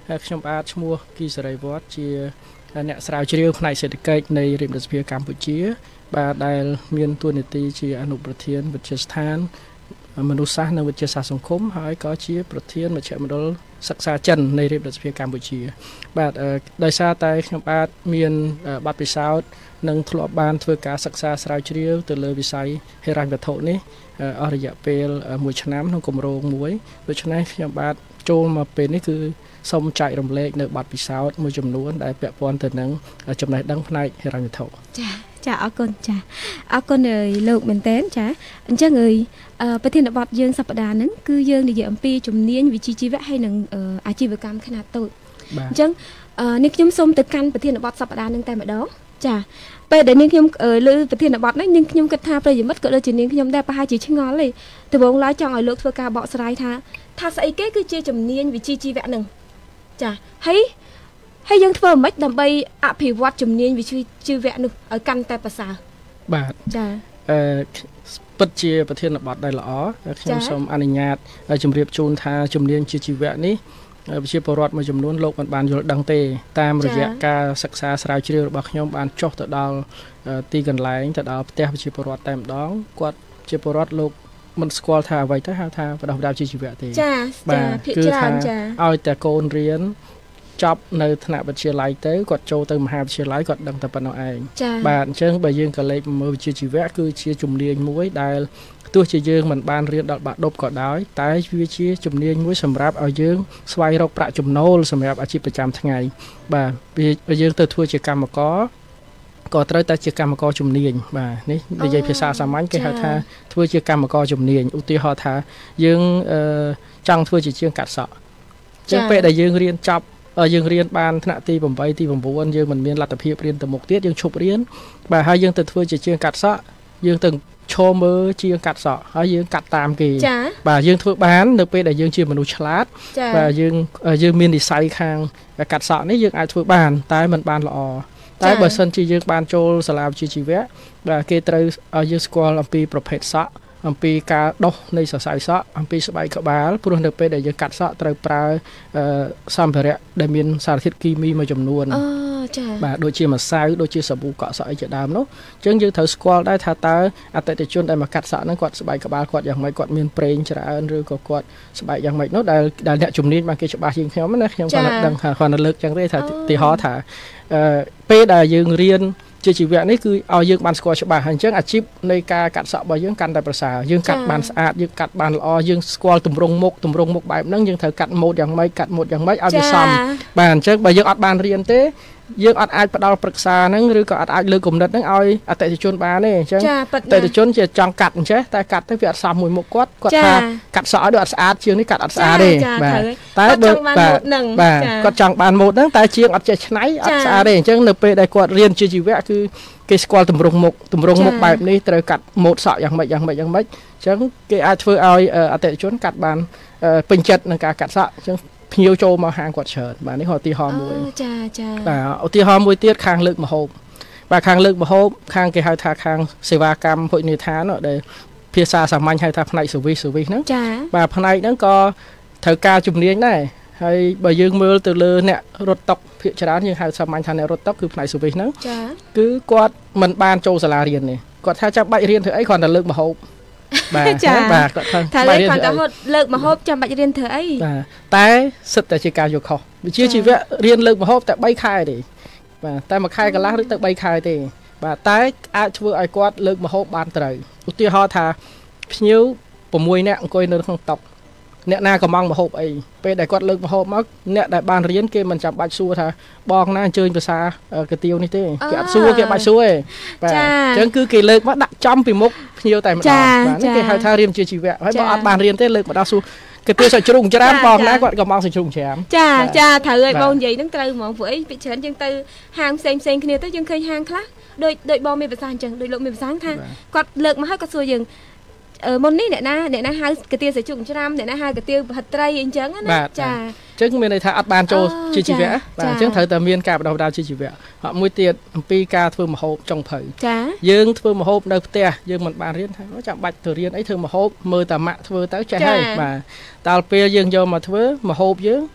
ខ្ញុំបាទឈ្មោះគីសេរីវត្តជាអ្នកស្រាវជ្រាវផ្នែកសេដ្ឋកិច្ចនៃរាជរដ្ឋាភិបាលកម្ពុជាបាទដែលមានតួនាទីជាអនុប្រធានវិទ្យាស្ថានមនុស្សសាស្ត្រនិងវិទ្យាសាស្ត្រសង្គមហើយក៏ជាប្រធានមជ្ឈមណ្ឌលសិក្សាចិននៃរាជរដ្ឋាភិបាលកម្ពុជាបាទដោយសារតែខ្ញុំបាទមានបទពិសោធន៍និងធ្លាប់បានធ្វើការសិក្សាស្រាវជ្រាវទៅលើវិស័យហិរញ្ញវត្ថុនេះអស់រយៈពេល1ឆ្នាំក្នុងគម្រោងមួយដូច្នេះខ្ញុំបាទចូលមកពេលនេះគឺសូមចែករំលែកនៅបទពិសោធន៍មួយចំនួនដែលពាក់ព័ន្ធទៅនឹងចំណេះដឹងផ្នែកហិរញ្ញវត្ថុចាអរគុណចាអរគុណលោកមែនតើចាអញ្ចឹងប្រធានបទយើងសប្តាហ៍ហ្នឹងគឺយើងនិយាយអំពីជំនាញវិជ្ជាជីវៈហើយនិងអាជីវកម្មខ្នាតតូចអញ្ចឹងនេះខ្ញុំសូមទៅកាន់ប្រធានបទសប្តាហ៍ហ្នឹងតែម្ដងចាពេលដែលនាងខ្ញុំលើប្រធានបទនេះនាងខ្ញុំគិតថាប្រិយមិត្តក៏ដូចជានាងខ្ញុំដែរប្រហែលជាឆ្ងល់ទេដំបូងឡើយចង់ឲ្យលោកធ្វើការបកស្រាយថាស្អីគេគឺជាជំនាញវិជ្ជាជីវៈហ្នឹងចាហើយយើងធ្វើមិនដើម្បីអភិវឌ្ឍជំនាញវិជ្ជាជីវៈនោះឲ្យកាន់តែប្រសើរបាទចាពិតជាប្រធានបទដែលល្អខ្ញុំសូមអនុញ្ញាតជម្រាបជូនថាជំនាញវិជ្ជាជីវៈនេះប្រជាពលរដ្ឋមួយចំនួនលោកមិនបានយល់ដឹងទេតាមរយៈការសិក្សាស្រាវជ្រាវរបស់ខ្ញុំបានចុះទៅដល់ទីកន្លែងទៅដល់ផ្ទះប្រជាពលរដ្ឋតែម្ដងគាត់ជាពលរដ្ឋលោកមិនស្គាល់ថាអ្វីទៅហៅថាបដិបត្តិវិជ្ជាជីវៈទេចាភាគច្រើនចាឲ្យតែកូនរៀនចប់នៅថ្នាក់វិទ្យាល័យទៅគាត់ចូលទៅមហាវិទ្យាល័យគាត់ដឹងតែប៉ុណ្ណោះឯងបាទអញ្ចឹងបើយើងក៏លេខមើលវិជ្ជាជីវៈគឺជាជំនាញមួយដែលទោះជាយើងមិនបានរៀនដល់បាក់ឌុបក៏ដោយតែវាជាជំនាញមួយសម្រាប់ឲ្យយើងស្វែងរកប្រាក់ចំណូលសម្រាប់អាជីពប្រចាំថ្ងៃបាទយើងទៅធ្វើជាកម្មករក៏ត្រូវតែជាកម្មករជំនាញបាទនេះនិយាយភាសាសាមញ្ញគេហៅថាធ្វើជាកម្មករជំនាញឧទាហរណ៍ថាយើងចង់ធ្វើជាជាងកាត់សក់អញ្ចឹងពេលដែលយើងរៀនចប់យើងរៀនបានថ្នាក់ទី8ទី9យើងមិនមានលទ្ធភាពរៀនទៅមុខទៀតយើងឈប់រៀនបាទហើយយើងទៅធ្វើជាជាងកាត់សក់យើងទៅឈរមើលជាងកាត់សក់ហើយយើងកាត់តាមគេបាទយើងធ្វើបាននៅពេលដែលយើងជាមនុស្សឆ្លាតបាទយើងមាននិស្ស័យខាងកាត់សក់នេះយើងអាចធ្វើបានតែមិនបានល្អតែបើសិនជាយើងបានចូលសាលាវិជ្ជាជីវៈបាទគេត្រូវឲ្យយើងស្គាល់អំពីប្រភេទសក់អំពីការដុសនៃសរសៃសក់អំពីស្បែកក្បាលព្រោះនៅពេលដែលយើងកាត់សក់ត្រូវប្រើសម្ភារៈដែលមានសារធាតុគីមីមួយចំនួនចា៎បាទដូចជាម្សៅដូចជាសាប៊ូកក់សក់អីជាដើមនោះអញ្ចឹងយើងត្រូវស្គាល់ដែរថាតើអតិថិជនដែលមកកាត់សក់ហ្នឹងគាត់ស្បែកក្បាលគាត់យ៉ាងម៉េចគាត់មានប្រេងច្រើនឬក៏គាត់ស្បែកយ៉ាងម៉េចនោះដែលអ្នកជំនាញបានគេច្បាស់ជាងខ្ញុំណាខ្ញុំគាត់ដឹងថាគាត់លើកចឹងទេថាទីហោថាពេលដែលយើងរៀនជាជីវៈនេះគឺឲ្យយើងបានស្គាល់ច្បាស់ហើយអញ្ចឹងអាជីពនៃការកាត់សក់របស់យើងកាន់តែប្រសើរយើងកាត់បានស្អាតយើងកាត់បានល្អយើងស្គាល់ទម្រង់មុខបែបហ្នឹងយើងត្រូវកាត់ម៉ូដយ៉ាងម៉េចកាត់ម៉ូដយ៉ាងម៉េចឲ្យវាសមបាទអញ្ចឹងបើយើងអត់បានរៀនទេយើងអត់អាចផ្ដល់ប្រឹក្សាហ្នឹងឬក៏អត់អាចលើកគំនិតហ្នឹងឲ្យអតិថិជនបានទេអញ្ចឹងអតិថិជនជាចង់កាត់អញ្ចេះតែកាត់ទៅវាអត់សមមួយមុខគាត់ថាកាត់សក់ឲ្យដូចអត់ស្អាតជាងនេះកាត់អត់ស្អាតទេបាទតែបើបាទគាត់ចង់បានម៉ូដហ្នឹងតែជាងអត់ចេះឆ្នៃអត់ស្អាតទេអញ្ចឹងនៅពេលដែលគាត់រៀនជាជីវៈគឺគេស្គាល់ទម្រង់មុខបែបនេះត្រូវកាត់ម៉ូដសក់យ៉ាងម៉េចអញ្ចឹងគេអាចធ្វើឲ្យអតិថិជនកាត់បានពេញចិត្តនឹងការកាត់សក់អញ្ចឹងភ្ញៀវចូលមកហាងគាត់ច្រើនបាទនេះឧទាហរណ៍មួយចាបាទឧទាហរណ៍មួយទៀតខាងលើកម្ហូបបាទខាងលើកម្ហូបខាងគេហៅថាខាងសេវាកម្មភោជនីយដ្ឋានដែលភាសាសាមញ្ញហៅថាផ្នែក service ហ្នឹងបាទផ្នែកហ្នឹងក៏ត្រូវការជំនាញដែរហើយបើយើងមើលទៅលើអ្នករត់តុភាគច្រើនយើងហៅសាមញ្ញថាអ្នករត់តុគឺផ្នែក service ហ្នឹងគឺគាត់មិនបានចូលសាលារៀនទេគាត់ថាចាំបាច់រៀនធ្វើអីគ្រាន់តែលើកម្ហូបបាទគាត់ថាគាត់ទៅលើកម្ហូបចាំបាច់រៀនធ្វើអីបាទតែសិតតែជាការយកខុសវិជ្ជាជីវៈរៀនលើកម្ហូបតែ3ខែទេបាទតែ1ខែកន្លះឬទៅ3ខែទេបាទតែអាចធ្វើឲ្យគាត់លើកម្ហូបបានត្រូវឧទាហរណ៍ថាភ្ញៀវ6នាក់អង្គុយនៅក្នុងតុអ្នកណាកំងម្ហូបអីពេលដែលគាត់លើកម្ហូបមកអ្នកដែលបានរៀនគេមិនចាំបាច់សួរថាបងណាអញ្ជើញភាសាកាទៀវនេះទេគេអត់សួរគេបាច់សួរទេបាទអញ្ចឹងគឺគេលើកមកដាក់ចំពីមុខភ្ញៀវតែម្ដងបាទនេះគេហៅថារៀនជាជីវៈហើយបើអត់បានរៀនទេលើកមកដល់សួរគេទាសាច់ជ្រូកច្រាមបងណាគាត់កំងសាច់ជ្រូកច្រាមចាត្រូវឲ្យបងនិយាយហ្នឹងត្រូវហ្មងព្រោះអីពីច្រើនយើងទៅហាងផ្សេងគ្នាទៅយើងឃើញហាងខ្លះដូចបងមានភាសាអញ្ចឹងដូចលោកមានភាសាថាគាត់លើកមកហើយគាត់សួរយើងមុននេះអ្នកណាហៅកាទៀវសាច់ជ្រូកច្រាមអ្នកណាហៅកាទៀវប្រហិតត្រីអញ្ចឹងណាចាអញ្ចឹងមានន័យថាអត់បានចូលជាជីវៈបាទអញ្ចឹងត្រូវតែមានការបដិបត្តិជាជីវៈហើយមួយទៀតអំពីការធ្វើម្ហូបចុងភៅយើងធ្វើម្ហូបនៅផ្ទះយើងមិនបានរៀនថាចាំបាច់ទៅរៀនអីធ្វើម្ហូបមើលតាម៉ាក់ធ្វើទៅចេះហើយបាទដល់ពេលយើងយកមកធ្វើម្ហូបយើង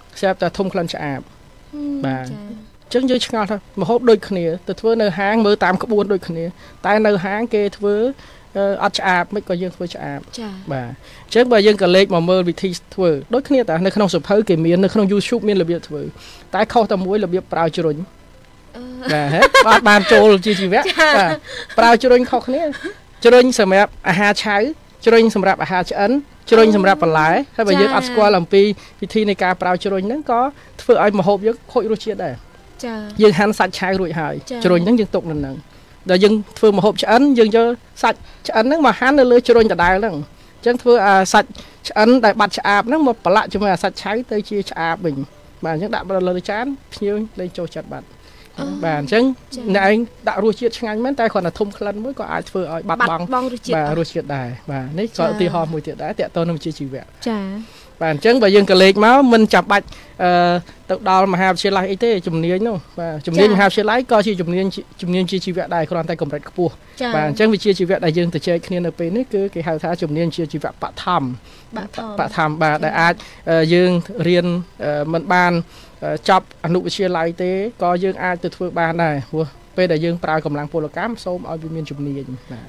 xe ta thông khăn chạp bà chứng dưới ngọt thôi mà hốt đôi khnia từ thưa nơi hang mơ tam có buôn đôi khnia tại nơi hang kê thưa ắt chạp mấy coi dương thưa chạp bà trước bà dương cả lệch mà mơ bị thi thưa đôi khnia ta nơi không sụp hơi kể miền nơi không YouTube miền là biết thưa tại khâu ta muối là biết prao chửi bà hết bàn trộn chỉ vẽ prao chửi khâu khnia chửi sầm đẹp ha trái chửi sầm đẹp ha chấn chửi sầm đẹp bẩn lái hay bà dương ắt qua làm pi thi này cả prao chửi nó có thưa ai mà hộp dương khôi rồi chia đây dương hắn sạch trái rồi hại chửi những dương tục lần rồi dương thưa mà hộp chấn dương cho sạch chấn nó mà hắn nó lưới chửi cả đài lắm chẳng thưa sạch chấn đại bát chạp nó một bả lại cho mà sạch trái tới chia chạp bình bà những đạo bao lời chán nhiều lên cho chặt bạn bà chẳng này đạo ruột chiết ngay mấy tay còn là thùng khăn mới có ai thưa ai bắt băng bà ruột chiết đài bà nấy có tì hò mùi tiệt đá tiệt tôi nó chia chỉ vẹn bà chẳng bà dương cả lệch máu mình chập bạch tự đào mà hào chia lại ấy thế chùm niên đâu và chùm niên hào chia lại coi chi chùm niên chia chỉ vẹn đài còn tay cầm rạch cua bà chẳng vì chia chỉ vẹn đại dương từ chơi kia ở bên ấy cứ cái hào thá chùm niên chia chỉ vẹn bạ thầm bà đại ai dương riêng mình ban chọc anh nụ chia lại thế có dương ai từ thưa ban này bây đại dương prao cầm lăng polo cám xôm ở bên miền chùm niên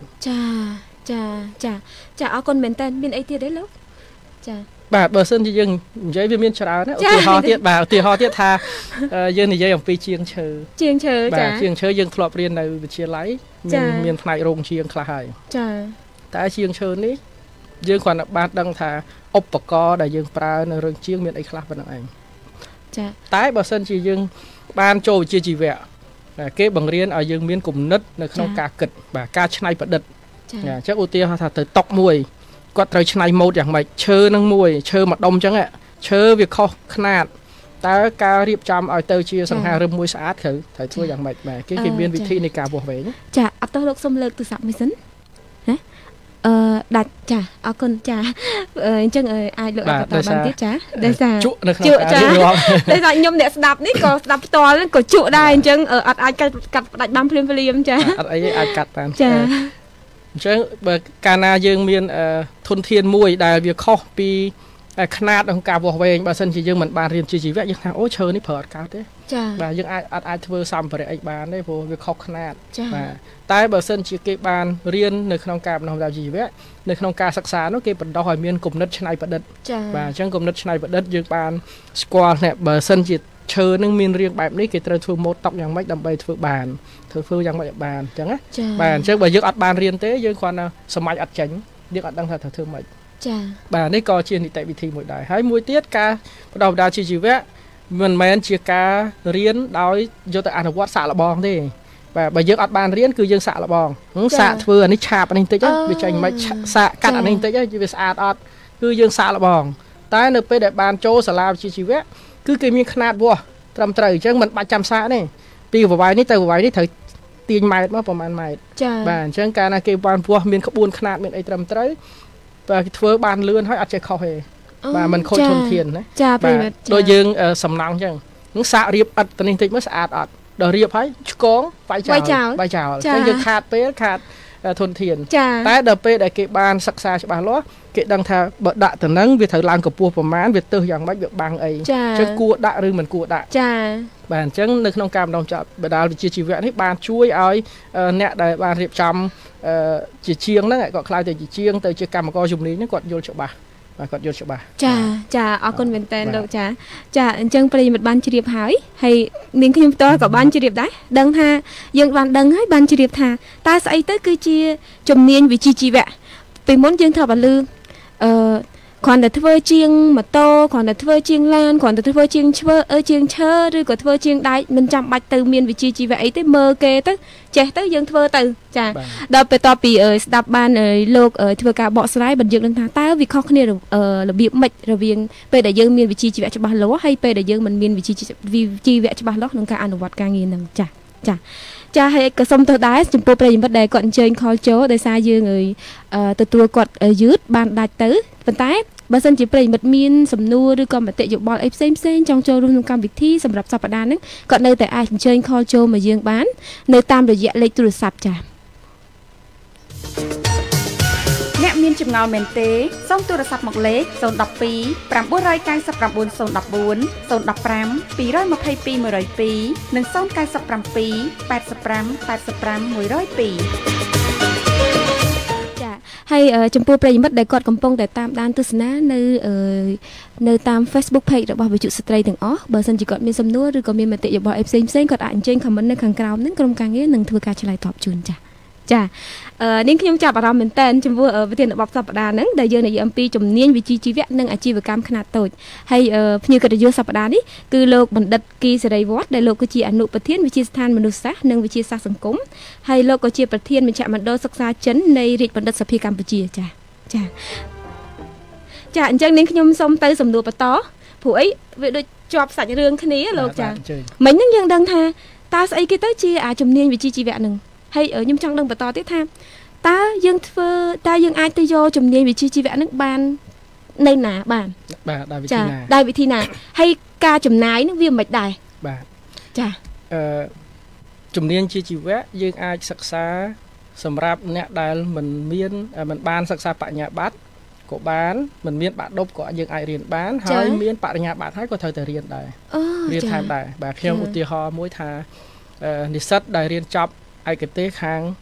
chà ở con mình tên miền ấy tiệt đấy lúc chà bà bờ sân thì dương giấy viên miên trào đấy thì họ tiết tha dương thì giấy ông pi chiêng chờ bà chiêng chờ dương thọp riêng này chia lấy miền này rồng chiêng khá hay tại chiêng chờ ní dương còn bạn đang thà ốp bọc co đại dương pra nơi rừng chiêng miền ấy khá bên anh tại bờ sân thì dương ban trâu chia chỉ vẹn kế bằng riêng ở dương miền cùng nứt nơi không cả kịch và ca chnai bật đứt chắc ưu tiên thà tới tóc mùi có trời này mộtอย่างmày chơi năng mùi chơi mặt đông chẳng ạ chơi việc kho khát ta ca riệp chăm ở tơ chia sang hà rơm mùi sát thử thử thuaอย่างmày mà cái biên vị thi này cả buộc về nhé chà ở tơ lộc xâm lược từ sạm mới sấn đặt chà ở con chà chân ai lựa đặt bàn tiếp chá đây là trụ chá đây là nhom để đạp đấy có đạp to lên có trụ đai chân ở ai cắt đặt bám phim chá ấy ai cắt bàn chá chứ bởi Cana dương miền thôn thiên mùi đại việc khó pi khát trong cả buộc về bà sân chỉ dương mình bàn riêng chỉ vẽ như thằng ôi chơi ní phở cao thế và dương ai thưa xăm phải anh bàn đấy vô việc khó khát và tại bà sân chỉ cái bàn riêng nơi trong cả nó làm gì vẽ nơi trong cả sắc xá nó cái bẩn đòi miền cùng đất này bật đất và chẳng cùng đất này bật đất dương bàn square này bà sân chỉ chơi nâng miền riêng bài này cái thưa một tócอย่างmấy đầm bay thưa bàn thưa phươngយ៉ាងmấy bàn chẳng á bàn chứ bà dương ăn bàn riêng thế dương còn sớm mai ăn tránh dương ăn đang thật thưa mấy bà này có chuyện thì tại vì thi mỗi đại hai mũi tiết ca đầu đào chỉ vẽ mình men chia ca riêng đói vô tại ăn quát xạ là bong thế và bà dương ăn bàn riêng cứ dương xạ là bong xạ vừa này chạp anh tới chứ vì tranh mấy xạ cắt anh tới chứ vì xạ ọt cứ dương xạ là bong tại nơi để bàn châu xà lao chỉ vẽ cứ cái miếng khát vua trầm trời chứ mình 300 xã này pi vào vài ní từ vài ní thời tiền mày nóประมาณ mày và chứ cái này cái bàn vua miếng khắp buôn khát miếng ấy trầm trời và thưa bàn lươn hỏi ăn chơi khâu hề và mình khôi thuần thiền đấy và đôi dương sầm nắng chứ những xạ riệp ăn tình hình mới xạ ọt đòi riệp hay có vai chào cái dương khát pé khát thuần thiền tại đợt pé để cái bàn sắc xa cho bàn lót cái đăng thà bợ đạ từ nắng việc thời lang của pua của mán việc tư dạng bách việc bằng ấy chứ cua đạ rư mình cua đạ bàn chân nước nông cam đồng chợ bờ đào chia chỉ vẹn hết bàn chuối ấy nẹt đại bàn riệp chăm chỉ chiêng đó lại gọi khai từ chỉ chiêng từ chỉ cầm coi dùng lý nó còn vô chỗ bà và còn vô chỗ bà chà ở con bên tên đâu chà chân bây một ban chỉ điệp hỏi hay miếng khi tôi có ban chỉ điệp đấy đằng ha dương ban đằng hết ban chỉ điệp thà ta sẽ tới cứ chia chùm niên vì chi vẹn vì muốn dương thọ và lư còn là thưa chiêng mà to còn là thưa chiêng lan còn là thưa chiêng chiêng chơ rồi có thưa chiêng đáy mình chăm bạch từ miền vị trí vậy tới mơ kê tới trẻ tới dân thưa từ chà đợt về to bị ở đạp ban ở lộc ở thưa cả bọ slide bật dựng lên thang ta vì khó khăn là bị mệt rồi viên về đại dương miền vị trí vậy cho ba lúa hay về đại dương mình miền vị trí vậy cho ba lúa nông ca ăn vật ca nghiền nằng chà hay cái sông tôi đá chụp bộ này vấn đề còn chơi khó chố để xa dương người từ tua quạt dứt ban đại tứ vận tải bà dân chỉ bày mật miên sầm nua đưa con mà tệ dụng bò ép xem trong châu luôn cam việc thi sầm rập sập đan đấy còn nơi tại ai cũng chơi kho châu mà dương bán nơi tam được dạ lấy từ sạp trà nẹm មានចម្ងល់មែនទេសូមទូរស័ព្ទមកលេខ012 999 014 015 222 102និង097 85 85 102 ហើយចំពោះប្រិយមិត្តដែលគាត់កំពុងតែតាមដានទស្សនានៅតាម Facebook Page របស់វិទ្យុស្ត្រីទាំងអស់បើសិនជាគាត់មានសំណួរឬក៏មានមតិយោបល់អីផ្សេងគាត់អាចអញ្ជើញ comment នៅខាងក្រោមហ្នឹងក្រុមការងារនឹងធ្វើការឆ្លើយតបជូនចានាងខ្ញុំចាប់អារម្មណ៍មែនតើចំពោះប្រធានបទសប្តាហ៍ហ្នឹងដែលយើងនិយាយអំពីជំនាញវិជ្ជាជីវៈនិងអាជីវកម្មខ្នាតតូចហើយភ្ញៀវកិត្តិយសសប្តាហ៍នេះគឺលោកបណ្ឌិតគីសេរីវត្តដែលលោកគឺជាអនុប្រធានវិទ្យាស្ថានមនុស្សសាស្ត្រនិងវិទ្យាសាស្ត្រសង្គមហើយលោកក៏ជាប្រធានមជ្ឈមណ្ឌលសិក្សាចិននៃរាជបណ្ឌិតសភាកម្ពុជាចាអញ្ចឹងនាងខ្ញុំសូមទៅសំណួរបន្តព្រោះអីវាដូចជាប់សាច់រឿងគ្នាលោកចាមិញហ្នឹងយើងដឹងថាតើស្អីគេទៅជាជំនាញវិជ្ជាជីវៈហ្នឹងហើយខ្ញុំចង់ដឹងបន្តទៀតថាតើយើងអាចទៅយកជំនាញវិជ្ជាជីវៈហ្នឹងបាននៅណាបានដោយវិធីណាហើយការចំណាយហ្នឹងវាមិនដែរបាទចាជំនាញជាជីវៈយើងអាចសិក្សាសម្រាប់អ្នកដែលមិនបានសិក្សាបញ្ញាបត្រក៏បានមិនមានបាក់ឌុបក៏យើងអាចរៀនបានហើយមានបរិញ្ញាបត្រហើយក៏ត្រូវតែរៀនដែររៀនថែមដែរបាទខ្ញុំឧទាហរណ៍មួយថានិស្សិតដែលរៀនចប់ឯកទេសខាង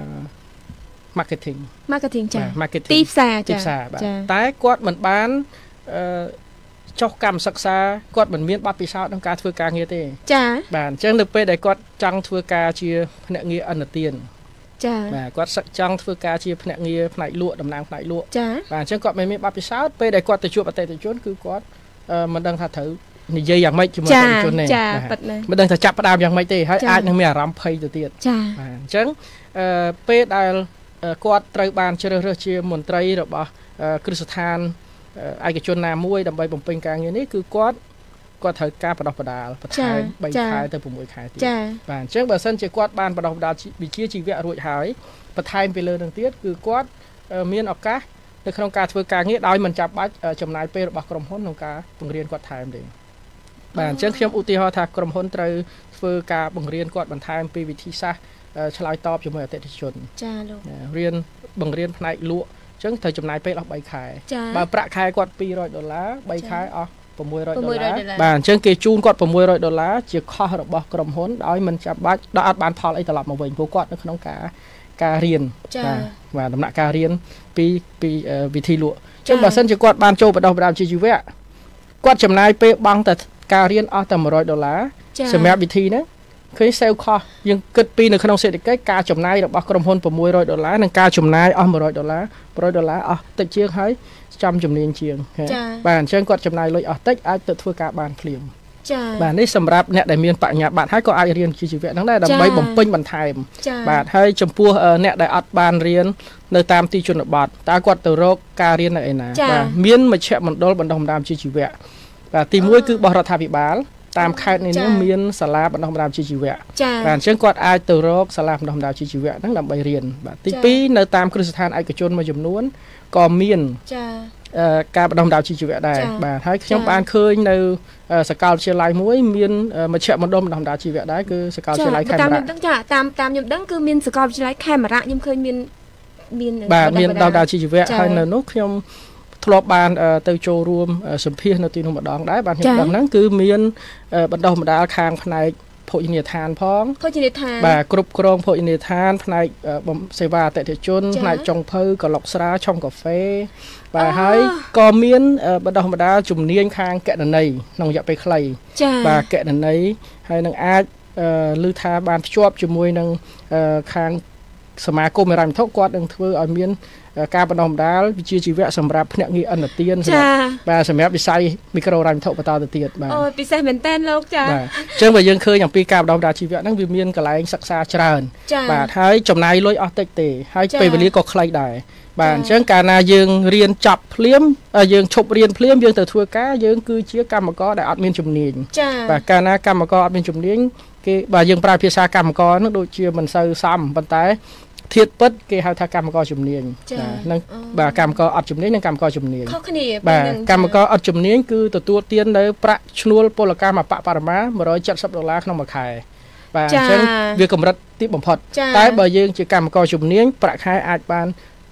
marketing ចា marketing ទីផ្សារបាទតែគាត់មិនបានចុះកម្មសិក្សាគាត់មិនមានបទពិសោធន៍ក្នុងការធ្វើការងារទេចាបាទអញ្ចឹងនៅពេលដែលគាត់ចង់ធ្វើការជាភ្នាក់ងារអន្តរជាតិចាបាទគាត់ចង់ធ្វើការជាភ្នាក់ងារផ្នែកលក់តំណាងផ្នែកលក់ចាបាទអញ្ចឹងគាត់មិនមានបទពិសោធន៍ពេលដែលគាត់ទៅជួបអតិថិជនគឺគាត់មិនដឹងថាត្រូវនិយាយយ៉ាងម៉េចជាមួយអតិថិជនទេមិនដឹងថាចាប់ផ្ដើមយ៉ាងម៉េចទេហើយអាចនឹងមានអារម្មណ៍ភ័យទៅទៀតចាបាទអញ្ចឹងពេលដែលគាត់ត្រូវបានជ្រើសរើសជាមន្ត្រីរបស់គ្រឹះស្ថានឯកជនណាមួយដើម្បីបំពេញការងារនេះគឺគាត់ត្រូវការបណ្ដុះបណ្ដាលបន្ថែម3ខែទៅ6ខែទៀតបាទអញ្ចឹងបើសិនជាគាត់បានបណ្ដុះបណ្ដាលវិជ្ជាជីវៈរួចហើយបន្ថែមពីលើនឹងទៀតគឺគាត់មានឱកាសនៅក្នុងការធ្វើការងារដោយមិនចាំបាច់ចំណាយពេលរបស់ក្រុមហ៊ុនក្នុងការបង្រៀនគាត់ថែមទេបាទអញ្ចឹងខ្ញុំឧទាហរណ៍ថាក្រុមហ៊ុនត្រូវធ្វើការបង្រៀនគាត់បន្ថែមពីវិធីសាស្ត្រឆ្លើយតបជាមួយអតិថិជនចាលោកបង្រៀនផ្នែកលក់អញ្ចឹងត្រូវចំណាយពេលអស់3ខែបើប្រាក់ខែគាត់$200 3ខែអស់$600បាទអញ្ចឹងគេជូនគាត់$600ជាខុសរបស់ក្រុមហ៊ុនដោយមិនចាំបាច់ដល់អត់បានផលអីត្រឡប់មកវិញព្រោះគាត់នៅក្នុងការរៀនបាទដំណាក់កាលរៀនពីវិធីលក់អញ្ចឹងបើសិនជាគាត់បានចូលបណ្ដុះបណ្ដាលជាជីវៈគាត់ចំណាយពេលបង់តែការរៀនអស់តែ$100សម្រាប់វិធីហ្នឹងឃើញ sale cost យើងគិតពីនៅក្នុងសេដ្ឋកិច្ចការចំណាយរបស់ក្រុមហ៊ុន$600និងការចំណាយអស់$100អស់តិចជាងហើយចំជំនាញជាងបាទអញ្ចឹងគាត់ចំណាយលុយអស់តិចអាចទៅធ្វើការបានភ្លាមបាទនេះសម្រាប់អ្នកដែលមានបញ្ញាបត្រហើយក៏អាចរៀនជាជីវៈហ្នឹងដែរដើម្បីបំពេញបន្ថែមបាទហើយចំពោះអ្នកដែលអត់បានរៀននៅតាមទីជនបទតើគាត់ទៅរកការរៀននៅឯណាបាទមានមជ្ឈមណ្ឌលបណ្ដុះបណ្ដាលជាជីវៈបាទទី1គឺរបស់រដ្ឋាភិបាលតាមខេត្តនេះមានសាលាបណ្ដុះបណ្ដាលជាជីវៈបាទអញ្ចឹងគាត់អាចទៅរកសាលាបណ្ដុះបណ្ដាលជាជីវៈហ្នឹងដើម្បីរៀនបាទទី2នៅតាមគ្រឹះស្ថានឯកជនមួយចំនួនក៏មានការបណ្ដុះបណ្ដាលជាជីវៈដែរបាទហើយខ្ញុំបានឃើញនៅសាកលវិទ្យាល័យមួយមានមជ្ឈមណ្ឌលបណ្ដុះបណ្ដាលជីវៈដែរគឺសាកលវិទ្យាល័យខេមរៈតាមខ្ញុំដឹងគឺមានសាកលវិទ្យាល័យខេមរៈខ្ញុំឃើញមានបាទមានបណ្ដុះបណ្ដាលជាជីវៈហើយនៅនោះខ្ញុំធ្លាប់បានទៅចូលរួមសម្ភាសនៅទីនោះម្ដងដែរបាទខ្ញុំដឹងហ្នឹងគឺមានបណ្ដុះបណ្ដាលខាងផ្នែកភោជនីយដ្ឋានផងភោជនីយដ្ឋានបាទគ្រប់គ្រងភោជនីយដ្ឋានផ្នែកសេវាអតិថិជនផ្នែកចុងភៅក្លុកស្រាឆុងកាហ្វេបាទហើយក៏មានបណ្ដុះបណ្ដាលជំនាញខាងគណនេយ្យក្នុងរយៈពេលខ្លីបាទគណនេយ្យហើយនឹងអាចឮថាបានភ្ជាប់ជាមួយនឹងខាងសមាគមហិរញ្ញវត្ថុគាត់នឹងធ្វើឲ្យមានការបណ្ដុះបណ្ដាលវិជ្ជាជីវៈសម្រាប់ភ្នាក់ងារអន្តរជាតិបាទសម្រាប់វិស័យមីក្រូហិរញ្ញវត្ថុបន្តទៅទៀតបាទអូពិសេសមែនតើលោកចាបាទអញ្ចឹងបើយើងឃើញអំពីការបណ្ដុះបណ្ដាលជីវៈហ្នឹងវាមានកន្លែងសិក្សាច្រើនបាទហើយចំណាយលុយអស់តិចទេហើយពេលវេលាក៏ខ្លីដែរបាទអញ្ចឹងកាលណាយើងរៀនចប់ភ្លាមយើងឈប់រៀនភ្លាមយើងទៅធ្វើការយើងគឺជាកម្មករដែលអត់មានជំនាញបាទកាលណាកម្មករអត់មានជំនាញគេបាទយើងប្រើភាសាកម្មករនោះដូចជាមិនសូវសមប៉ុន្តែធៀបពិតគេហៅថាកម្មករជំនាញហ្នឹងបាទកម្មករអត់ជំនាញនិងកម្មករជំនាញខុសគ្នាបាទកម្មករអត់ជំនាញគឺទទួលទាននៅប្រាក់ឈ្នួលពលកម្មអបបរមា$170ក្នុងមួយខែបាទអញ្ចឹងវាកម្រិតទីបំផុតតែបើយើងជាកម្មករជំនាញប្រាក់ខែអាចបាន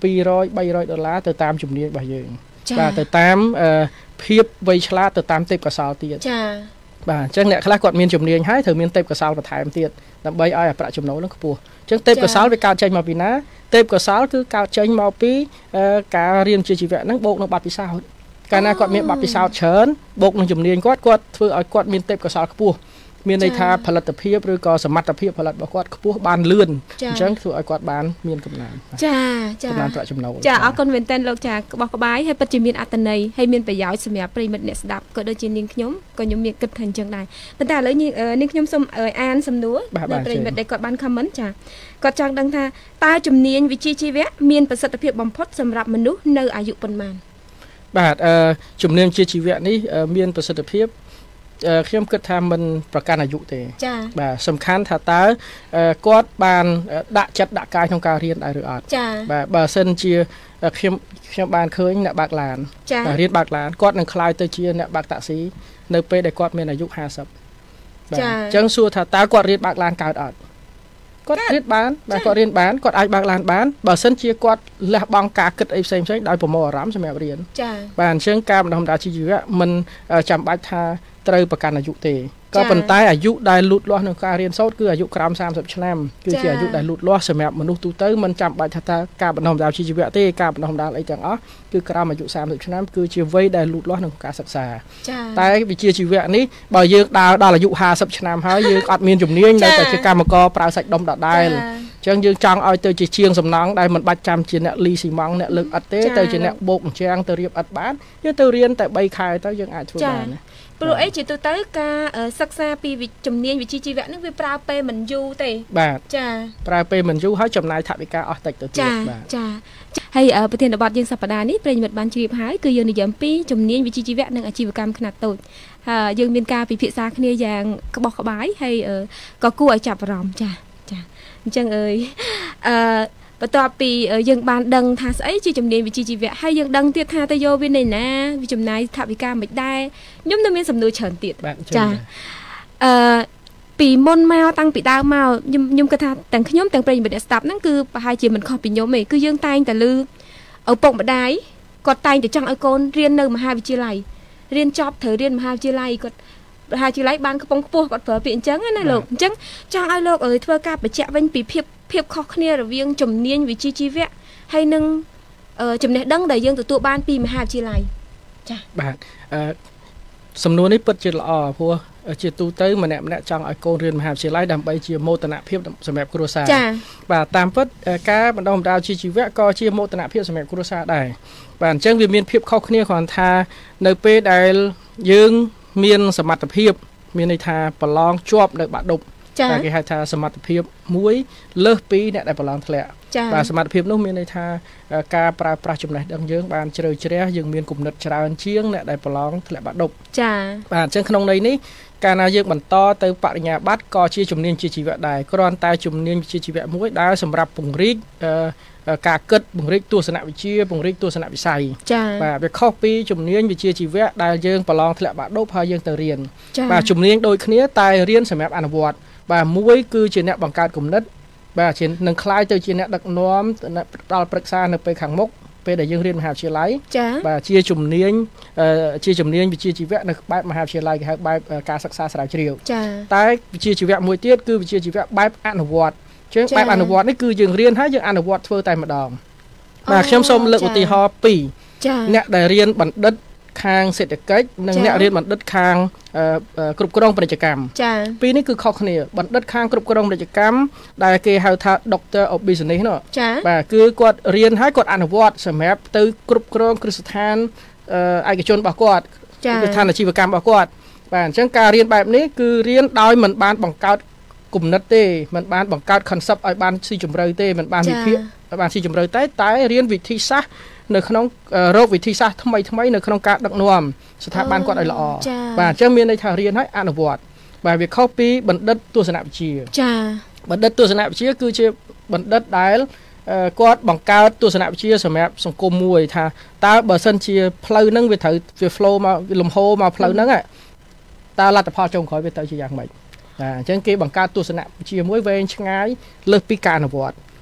$200-300ទៅតាមជំនាញរបស់យើងបាទទៅតាមភាពវៃឆ្លាតទៅតាមទេពកោសល្យទៀតចាបាទអញ្ចឹងអ្នកខ្លះគាត់មានជំនាញហើយត្រូវមានទេពកោសល្យបន្ថែមទៀតដើម្បីឲ្យប្រាក់ចំណូលនឹងខ្ពស់អញ្ចឹងទេពកោសល្យវាកើតចេញមកពីណាទេពកោសល្យគឺកើតចេញមកពីការរៀនជាជីវៈហ្នឹងបូកនឹងបទពិសោធន៍កាលណាគាត់មានបទពិសោធន៍ច្រើនបូកនឹងជំនាញគាត់ធ្វើឲ្យគាត់មានទេពកោសល្យខ្ពស់មានន័យថាផលិតភាពឬក៏សមត្ថភាពផលិតរបស់គាត់ខ្ពស់បានលឿនអញ្ចឹងធ្វើឲ្យគាត់បានមានកំណើនកំណើនប្រាក់ចំណូលចាអរគុណមែនតើលោកចាក្បោះក្បាយហើយពិតជាមានអត្ថន័យហើយមានប្រយោជន៍សម្រាប់ប្រិមិត្តអ្នកស្ដាប់ក៏ដូចជានាងខ្ញុំក៏ខ្ញុំមានគិតថាអញ្ចឹងដែរប៉ុន្តែឥឡូវនាងខ្ញុំសូមអានសំណួរដល់ប្រិមិត្តដែលគាត់បាន comment ចាគាត់ចង់ដឹងថាតើជំនាញវិជ្ជាជីវៈមានប្រសិទ្ធភាពបំផុតសម្រាប់មនុស្សនៅអាយុប៉ុន្មានបាទជំនាញវិជ្ជាជីវៈនេះមានប្រសិទ្ធភាពខ្ញុំគិតថាមិនប្រកាន់អាយុទេចា៎បាទសំខាន់ថាតើគាត់បានដាក់ចិត្តដាក់កាយក្នុងការរៀនដែរឬអត់ចា៎បាទបើសិនជាខ្ញុំបានឃើញអ្នកបើកឡានរៀនបើកឡានគាត់នឹងក្លាយទៅជាអ្នកបើកតាក់ស៊ីនៅពេលដែលគាត់មានអាយុ50បាទអញ្ចឹងសួរថាតើគាត់រៀនបើកឡានកើតអត់គាត់រៀនបានបាទគាត់រៀនបានគាត់អាចបើកឡានបានបើសិនជាគាត់លះបង់ការគិតអីផ្សេងៗដោយប្រមូលអារម្មណ៍សម្រាប់រៀនចា៎បាទអញ្ចឹងការបណ្ដុះបណ្ដាលជីវៈមិនចាំបាច់ថាត្រូវប្រកាន់អាយុទេក៏ប៉ុន្តែអាយុដែលលូតលាស់ក្នុងការរៀនសូត្រគឺអាយុក្រោម30ឆ្នាំគឺជាអាយុដែលលូតលាស់សម្រាប់មនុស្សទូទៅមិនចាំបាច់ថាការបណ្ដុះបណ្ដាលជីវៈទេការបណ្ដុះបណ្ដាលអីទាំងអស់គឺក្រោមអាយុ30ឆ្នាំគឺជាវ័យដែលលូតលាស់ក្នុងការសិក្សាតែវិជ្ជាជីវៈនេះបើយើងដើរដល់អាយុ50ឆ្នាំហើយយើងអត់មានជំនាញនៅតែជាកម្មករប្រើសាច់ដុំដដែលអញ្ចឹងយើងចង់ឲ្យទៅជាជាងសំណង់ដែលមិនបាច់ចាំជាអ្នកលីស៊ីម៉ង់អ្នកលើកឥដ្ឋទេទៅជាអ្នកបូកអញ្ចាំងទៅរៀបឥដ្ឋបានយើងទៅរៀនតែ3ខែទៅយើងអាចធ្វើបានព្រោះអីជាទូទៅការសិក្សាពីជំនាញវិជ្ជាជីវៈនេះវាប្រើពេលមិនយូរទេបាទចាប្រើពេលមិនយូរហើយចំណាយថវិកាអស់តិចទៅទៀតបាទចាហើយប្រធានបទយើងសប្តាហ៍នេះប្រិយមិត្តបានជ្រាបហើយគឺយើងនិយាយអំពីជំនាញវិជ្ជាជីវៈនិងអាជីវកម្មខ្នាតតូចហើយយើងមានការពិភាក្សាគ្នាយ៉ាងក្បោះក្បាយហើយក៏គួរឲ្យចាប់អារម្មណ៍ចាអញ្ចឹងបន្ទាប់ពីយើងបានដឹងថាស្អីជាជំនាញវិជ្ជាជីវៈហើយយើងដឹងទៀតថាទៅយកវានៅណាវាចំណាយថវិកាមិនដែរខ្ញុំនៅមានសំណួរច្រើនទៀតចាពីមុនមកតាំងពីដើមមកខ្ញុំគិតថាទាំងខ្ញុំទាំងប្រិយមិត្តអ្នកស្ដាប់ហ្នឹងគឺប្រហែលជាមិនខុសពីខ្ញុំទេគឺយើងតែងតែឮឪពុកម្ដាយគាត់តែងតែចង់ឲ្យកូនរៀននៅមហាវិទ្យាល័យរៀនចប់ត្រូវរៀនមហាវិទ្យាល័យគាត់មហាវិទ្យាល័យបានខ្ពង់ខ្ពស់គាត់ប្រើពាក្យអញ្ចឹងណាលោកអញ្ចឹងចង់ឲ្យលោកធ្វើការបញ្ជាក់វិញពីភាពខុសគ្នារវាងជំនាញវិជ្ជាជីវៈហើយនឹងចំណេះដឹងដែលយើងទទួលបានពីមហាវិទ្យាល័យចា៎បាទសំណួរនេះពិតជាល្អព្រោះជាទូទៅម្នាក់ចង់ឲ្យកូនរៀនមហាវិទ្យាល័យដើម្បីជាមោទនភាពសម្រាប់គ្រួសារចា៎បាទតាមពិតការបណ្ដុះបណ្ដាលជីវៈក៏ជាមោទនភាពសម្រាប់គ្រួសារដែរបាទអញ្ចឹងវាមានភាពខុសគ្នាគ្រាន់ថានៅពេលដែលយើងមានសមត្ថភាពមានន័យថាប្រឡងជាប់នៅបាក់ឌុបតែគេហៅថាសមត្ថភាពមួយលើសពីអ្នកដែលប្រឡងធ្លាក់បាទសមត្ថភាពនោះមានន័យថាការប្រើប្រាស់ចំណេះដឹងយើងបានជ្រៅជ្រះយើងមានគំនិតច្រើនជាងអ្នកដែលប្រឡងធ្លាក់បាក់ឌុបចា៎បាទអញ្ចឹងក្នុងន័យនេះកាលណាយើងបន្តទៅបរិញ្ញាបត្រក៏ជាជំនាញជាជីវៈដែរគ្រាន់តែជំនាញជាជីវៈមួយដែលសម្រាប់ពង្រីកការគិតពង្រីកទស្សនវិជ្ជាពង្រីកទស្សនវិស័យបាទវាខុសពីជំនាញវិជ្ជាជីវៈដែលយើងប្រឡងធ្លាក់បាក់ឌុបហើយយើងទៅរៀនបាទជំនាញដូចគ្នាតែរៀនសម្រាប់អនុវត្តបាទមួយគឺជាអ្នកបង្កើតគំនិតបាទជានឹងคล้ายទៅជាអ្នកដឹកនាំដល់ប្រឹក្សានៅពេលខាងមុខពេលដែលយើងរៀនមហាវិទ្យាល័យបាទជាជំនាញវិជ្ជាជីវៈនៅបែបមហាវិទ្យាល័យគេហៅបែបការសិក្សាស្រាវជ្រាវតែវិជ្ជាជីវៈមួយទៀតគឺវិជ្ជាជីវៈបែបអនុវត្តជាងបែបអនុវត្តនេះគឺយើងរៀនហើយយើងអនុវត្តធ្វើតែម្ដងបាទខ្ញុំសូមលើកឧទាហរណ៍ពីរអ្នកដែលរៀនបណ្ឌិតខាងសេដ្ឋកិច្ចនិងអ្នករៀនបណ្ឌិតខាងគ្រប់គ្រងពាណិជ្ជកម្មពីរនេះគឺខុសគ្នាបណ្ឌិតខាងគ្រប់គ្រងពាណិជ្ជកម្មដែលគេហៅថា Doctor of Business នោះបាទគឺគាត់រៀនហើយគាត់អនុវត្តសម្រាប់ទៅគ្រប់គ្រងគ្រឹះស្ថានឯកជនរបស់គាត់គ្រឹះស្ថានអាជីវកម្មរបស់គាត់បាទអញ្ចឹងការរៀនបែបនេះគឺរៀនដោយមិនបានបង្កើតគំនិតទេមិនបានបង្កើត concept ឲ្យបានស៊ីជម្រៅទេមិនបានវិភាគឲ្យបានស៊ីជម្រៅតែរៀនវិធីសាស្ត្រនៅក្នុងរោគវិធីសាស្ត្រថ្មីនៅក្នុងការដឹកនាំស្ថាប័នគាត់ឲ្យល្អបាទអញ្ចឹងមានន័យថារៀនឲ្យអនុវត្តបាទវាខុសពីបណ្ឌិតទស្សនវិជ្ជាចាបណ្ឌិតទស្សនវិជ្ជាគឺជាបណ្ឌិតដែលគាត់បង្កើតទស្សនវិជ្ជាសម្រាប់សង្គមមួយថាតើបើសិនជាផ្លូវហ្នឹងវាត្រូវវា flow មកលំហូរមកផ្លូវហ្នឹងតើលទ្ធផលចុងក្រោយវាទៅជាយ៉ាងម៉េចបាទអញ្ចឹងគេបង្កើតទស្សនវិជ្ជាមួយវែងឆ្ងាយលើសពីការអនុវត្ត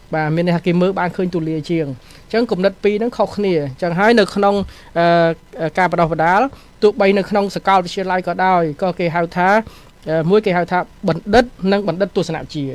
bà miền này kia mơ ban khơi tụ lìa chiềng chẳng cùng đất pi nó khóc nè chẳng hai nơi không cà bà đào đá tụ bay nơi không scal chia lại có đôi có cái hào thá mỗi cái hào thá bẩn đất nâng bẩn đất tu sanh chia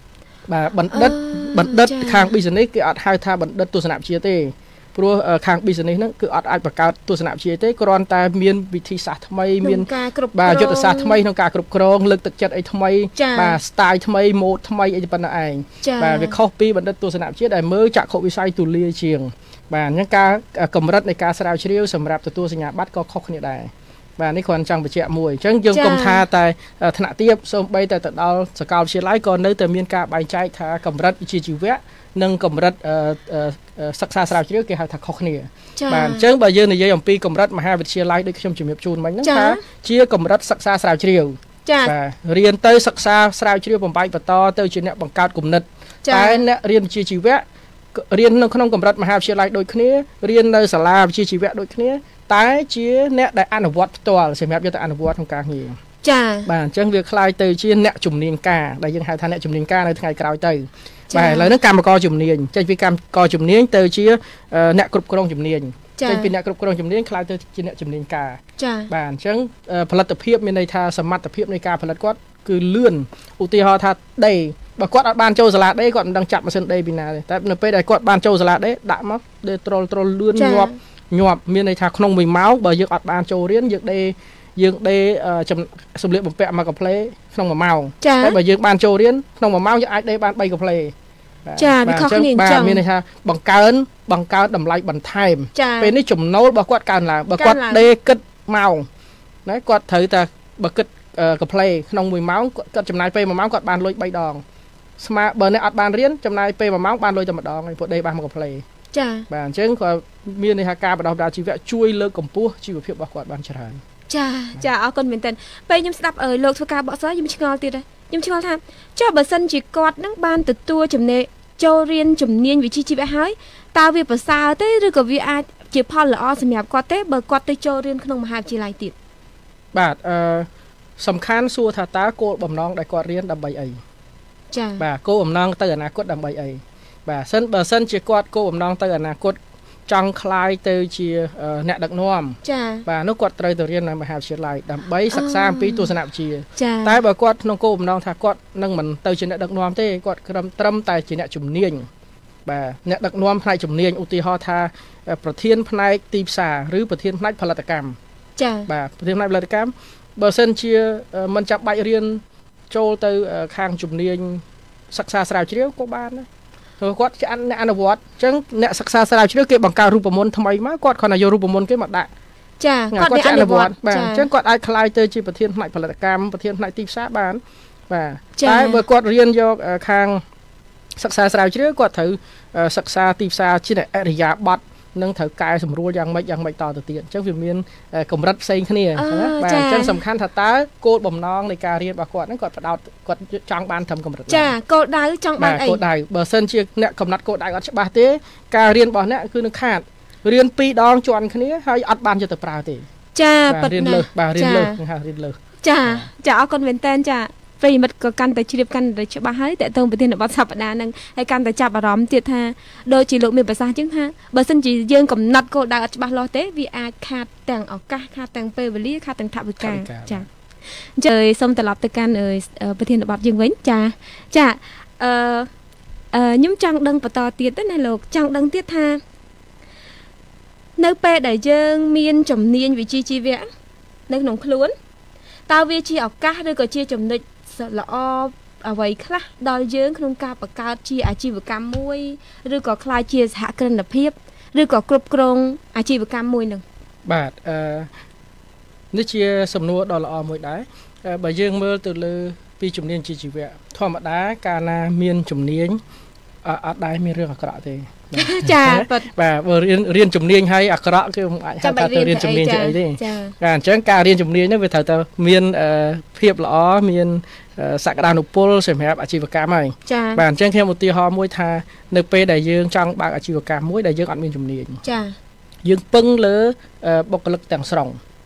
bà bẩn đất khang business cái hào thá bẩn đất tu sanh chia tê pro khang business nó cứ ai bạc cao tu sanh chia tê còn ta miền vị thị xã tham miền bà cho xã tham nông cả cục krong lực thực chất ấy tham bà style tham một tham ấy bên này bà việc copy bẩn đất tu sanh chia để mới chặt khẩu sai tụ lia chiềng bà những ca cầm rắt này ca sao chiếu sầm rạp tu sanh bắt có khóc như này bàนี่คนจังไปเชี่ยมวยจังยังกรมท่าแต่ถนัดเทียบส่งไปแต่ดาวสกาวเชียร์ไลก่อนเนื้อแต่มีการใบใจท่ากำรัดชีวะนั่งกำรัดศักษาสาวเชื่อเกี่ยวกับข้อนี้bàจังbàยืนในยี่ยมปีกำรัดมาให้ไปเชียร์ไลด้วยชมจิมจูนมันนั่นค่ะเชี่ยกำรัดศักษาสาวเชี่ยวเรียนเตยศักษาสาวเชี่ยวผมไปปะตอเตยจีเนี่ยบังการกลุ่มนัดแต่เนี่ยเรียนชีวะเรียนน้องกำรัดมาให้เชียร์ไลโดยนี้เรียนในศาลาชีวะโดยนี้ตายเชี่ยเนี่ยได้อันวัดตัวเสียแบบจะแต่อันวัดของการเงินจ้าบ่าจังเวียคลายเตยเชี่ยเนี่ยจุ่มเนียนกาได้ยังหาทางเนี่ยจุ่มเนียนกาในทางกลายเตยบ่าแล้วนั่นการมากอจุ่มเนียนจะเป็นการกอจุ่มเนียนเตยเชี่ยเนี่ยกรุบกรองจุ่มเนียนจะเป็นเนี่ยกรุบกรองจุ่มเนียนคลายเตยเชี่ยเนี่ยจุ่มเนียนกาจ้าบ่าจังผลิตเพียบมีในทางสมัติเพียบในการผลิตก็คือเลื่อนอุติหอทัดได้บางกอดบ้านโจสลัดได้ก่อนดังจับมาเส้นได้ปีนาเลยแต่ในไปได้กอดบ้านโจสลัดได้ด่ามั้งเดตรเลื่อนหยอบมีในทางขนมมีเมาส์บางยึกอัดบ้านโจเรียนยึกได้จำสมเด็จบุปผามากับเพลย์ขนมมาเมาแต่บางยึกบ้านโจเรียนขนมมาเมาจะไอได้บ้านใบกับเพลย์จ้ามีข้อนี้จังมีในทางบังการดำไลบันไทม์เป็นนี่จุ่มโน้ตบางกอดการละบางกอดได้กึศเมานะกอดถือแต่บางกึศกับเพลย์ขนมมีเมาส์ก็จำนายไปมาเมาส์กอดบ้านลอยใบดองสมาเบอร์ในอัดบ้านเรียนจำนายไปมาเมาส์บ้านลอยจะมาดองไอ้พวกได้บ้านมากับเพลย์จ้าบ้านเช่นก็มีในการประดับชีวิตช่วยเลิกกำปั้วชีวิตเพียบกว่าบ้านชราจ้าเอาคนเป็นเต้นไปยมสตับเลิกทุกการบอกซะยมชิงอตีเลยยมชิงอทำเจ้าบัสันจีกอดนั่งบ้านติดตัวจุ่มเนโจเรียนจุ่มเนียนวิชีวิตหายตาวิปัสสาวเต้หรือกับวิอาจีพอลล์สมัยกอดเต้เบอร์กอดเต้โจเรียนขนมมหาวิทยาลัยติดบาทสำคัญสัวทาตาโกบ่มน้องได้กอดเรียนดับใบไอจ้าบ่าโกบ่มน้องเตือนนะกดดับใบไอบ่าเส้นจีกอดโกบ่มน้องเตือนนะกดจังคลายเตยเชียเนดักนวมบ่านกกอดเตยตัวเรียนในมหาวิทยาลัยดำใบศักษาปีตัวสนับเชียแต่บ่ากอดน้องโกบ่มน้องถ้ากอดนั่งเหมือนเตยเชียเนดักนวมเต้กอดกระตรำแต่เชียเนจุ่มเนียนบ่าเนดักนวมพนัยจุ่มเนียนอุติหอทาประเทศพนัยตีบสาหรือประเทศพนัยผลิตกรรมบ่าประเทศพนัยผลิตกรรมบ่เส้นเชียมันจับใบเรียนโจเตยข้างจุ่มเนียนศักษาสาวเชียวก็บ้านนะกอดจะอันวัดจังเนี่ยศักษาสาวเชียวเก็บบังการรูปมนทำไมมากอดคนอายุรูปมนเก็บมาได้จ้ากอดจะอันวัดจังกอดไอคลายเตยจีประเทศไหนผลิตกรรมประเทศไหนตีสาบ้านแต่เมื่อกอดเรียนโยกข้างศักษาสาวเชียวกอดถือศักษาตีสาที่ไหนอริยบัตนั่งถือกายสมรู้ยังไม่ต่อตัวเตียนจังวิมีนกลุ่มรัฐเซ็งขึ้นนี่นะจังสำคัญถ้าตาโกดบ่มน้องในการเรียนบางกอดนั่นกอดประดาวกอดจังบ้านทำกลุ่มรัฐจ้าโกดได้จังบ้านไอ้โกดได้เบอร์เซนเชียเนี่ยกลุ่มรัฐโกดได้ก็บาเต้การเรียนบ่เนี่ยคือนึกขาดเรียนปีดองจวนขึ้นนี่ให้อัดบ้านจะตัวปลาเต้จ้าเรียนเลยเรียนเลยจ้าเอาคนเวนเตนจ้าไปมัดก็กันแต่ชีวิตกันแต่ชบ้าให้แต่ตรงประเทศบัตรสัปดาห์นึงให้กันแต่จับอารมณ์เจียท่าโดยจีโลมีภาษาจึงฮะบางสิ่งจียื่นกับนัดก็ได้ชบ้าล้อเต้วิอาขาดแต่งออกกาขาดแต่งเปย์บริขาดแต่งทับวิกาจ้าเจอส้มตลับตะการประเทศบัตรยังเว้นจ้ายุ่งจังดังประตอเตี้ยตั้งในโลกจังดังเตี้ยท่าเนื้อเปย์ได้ยื่นมีนจมเนียนวิชีวิตในขนมขลุ่นตาวิชีออกกาหรือก็ชีจมนึกละเอาไว้คละดอยเยื้องขนมกาปากกาชีอาชีวกรรมมวยหรือก็คลายชีสหกรณเพียบหรือก็กรุบกรงอาชีวกรรมมวยหนึ่งบาทนี่เชียสำนวนดอลลาร์มวยได้ใบเยื้องเมื่อตัวเลยปีจุ่มเนียนชีวิตธรรมดาการนาเมียนจุ่มเนียนอัดได้ไม่เรื่องอักระเตะจ้าแบบเรียนจุ่มเนียนให้อักระคือถ้าเรียนจุ่มเนียนจะไอ้ดิการจังการเรียนจุ่มเนียนนี่เป็นแต่เมียนเพียบล้อเมียนสักดานุปลใช่ไหมครับอาชีวกรรมอะไรบางจังแค่หมดตีหอมวยทาในเปได้ยืงจังบางอาชีวกรรมมวยได้ยืงอัดเมียนจุ่มเนียนยืงปึ้งหรือบอกกลึกแต่งสอง